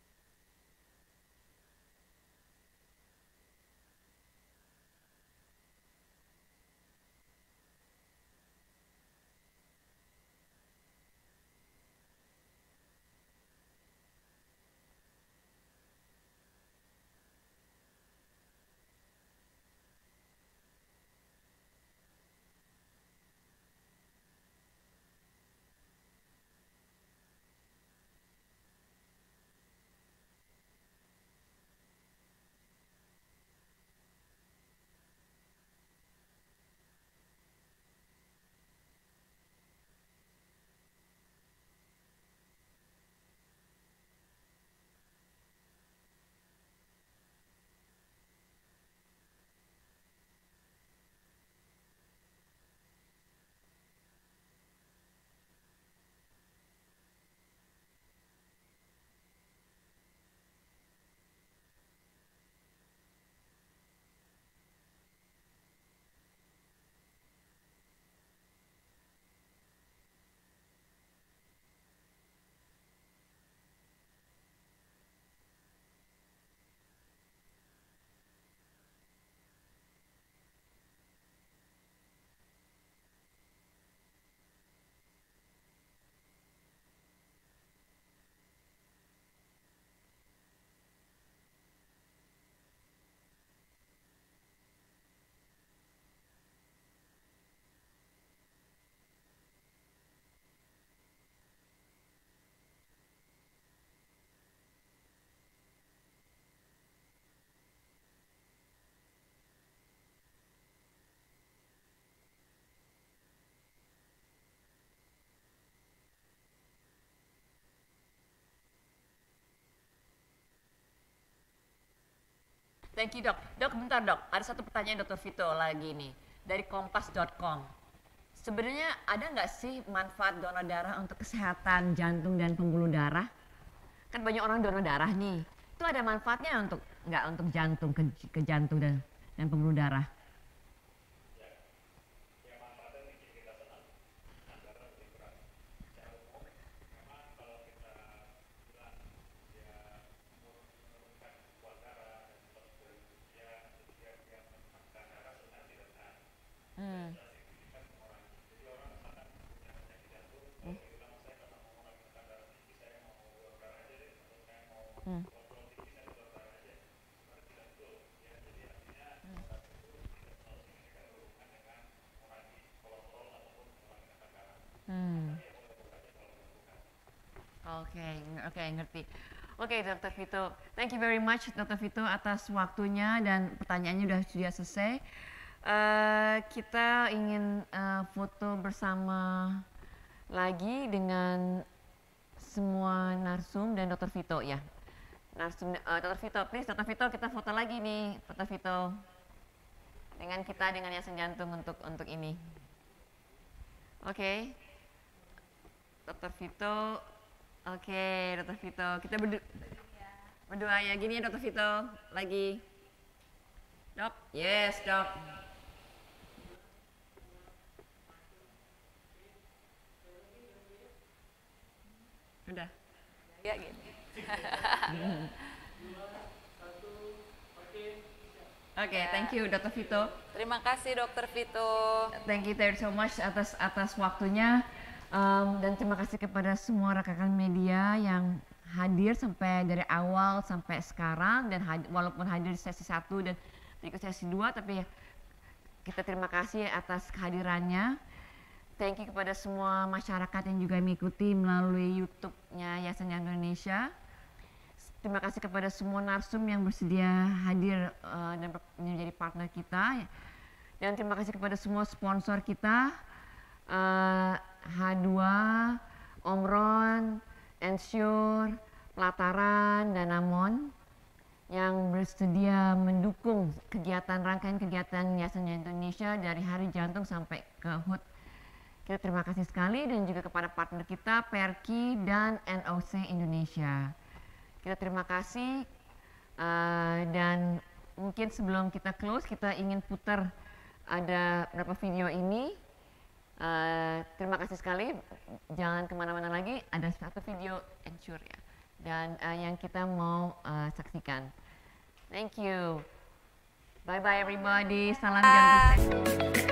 Thank you dok. Dok bentar dok, ada satu pertanyaan Dokter Vito lagi nih dari kompas dot com. Sebenarnya ada nggak sih manfaat donor darah untuk kesehatan jantung dan pembuluh darah? Kan banyak orang donor darah nih. Itu ada manfaatnya untuk nggak untuk jantung ke, ke jantung dan dan pembuluh darah? Hmm. Hmm. Hmm. Oke, okay, oke okay, ngerti. Oke, okay, Dokter Vito, thank you very much Dokter Vito atas waktunya dan pertanyaannya sudah sudah selesai. uh, kita ingin uh, foto bersama lagi dengan semua narsum dan Dokter Vito ya. Narsum, uh, Dokter Vito, please Dokter Vito kita foto lagi nih, Dokter Vito. Dengan kita dengan Yayasan Jantung untuk untuk ini. Oke. Okay. Dokter Vito. Oke, okay, Dokter Vito. Kita berdu berdua ya gini ya Dokter Vito. Lagi. Dok. Yes, Dok. Udah. Ya gini. Oke, okay, thank you Dokter Vito. Terima kasih Dokter Vito. Thank you, thank you so much atas atas waktunya. Um, dan terima kasih kepada semua rekan-rekan media yang hadir sampai dari awal sampai sekarang dan hadir, walaupun hadir di sesi satu dan ikut sesi dua, tapi kita terima kasih atas kehadirannya. Thank you kepada semua masyarakat yang juga mengikuti melalui YouTube-nya Yayasan Jantung Indonesia. Terima kasih kepada semua narsum yang bersedia hadir uh, dan menjadi partner kita. Dan terima kasih kepada semua sponsor kita. Uh, H dua, Omron, Ensure, Pelataran, dan Amon yang bersedia mendukung kegiatan rangkaian kegiatan Yayasan Jantung Indonesia dari Hari Jantung sampai ke H U T. Kita terima kasih sekali dan juga kepada partner kita Perki dan N O C Indonesia. Kita terima kasih uh, dan mungkin sebelum kita close kita ingin putar ada beberapa video ini. Uh, terima kasih sekali, jangan kemana-mana lagi, ada satu video Ensure ya, dan uh, yang kita mau uh, saksikan. Thank you, bye bye everybody, salam jantung sehat.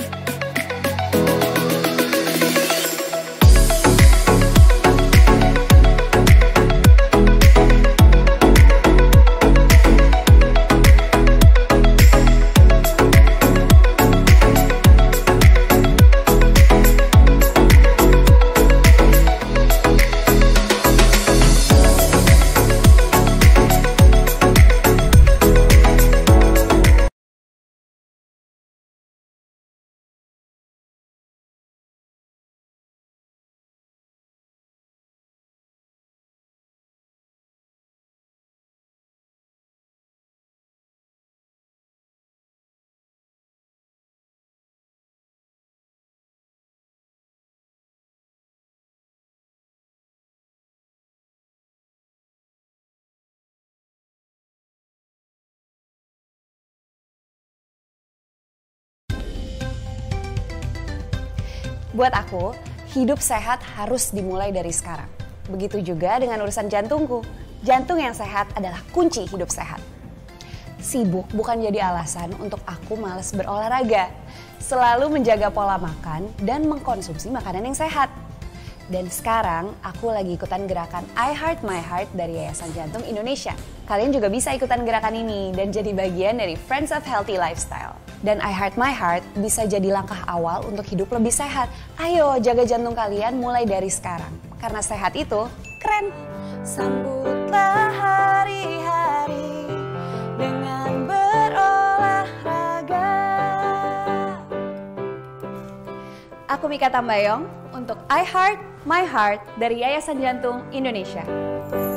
Buat aku, hidup sehat harus dimulai dari sekarang. Begitu juga dengan urusan jantungku. Jantung yang sehat adalah kunci hidup sehat. Sibuk bukan jadi alasan untuk aku malas berolahraga. Selalu menjaga pola makan dan mengkonsumsi makanan yang sehat. Dan sekarang aku lagi ikutan gerakan I Heart My Heart dari Yayasan Jantung Indonesia. Kalian juga bisa ikutan gerakan ini dan jadi bagian dari Friends of Healthy Lifestyle. Dan I Heart My Heart bisa jadi langkah awal untuk hidup lebih sehat. Ayo jaga jantung kalian mulai dari sekarang. Karena sehat itu keren. Sambutlah hari-hari dengan berolahraga. Aku Mika Tambayong untuk I Heart My Heart dari Yayasan Jantung Indonesia.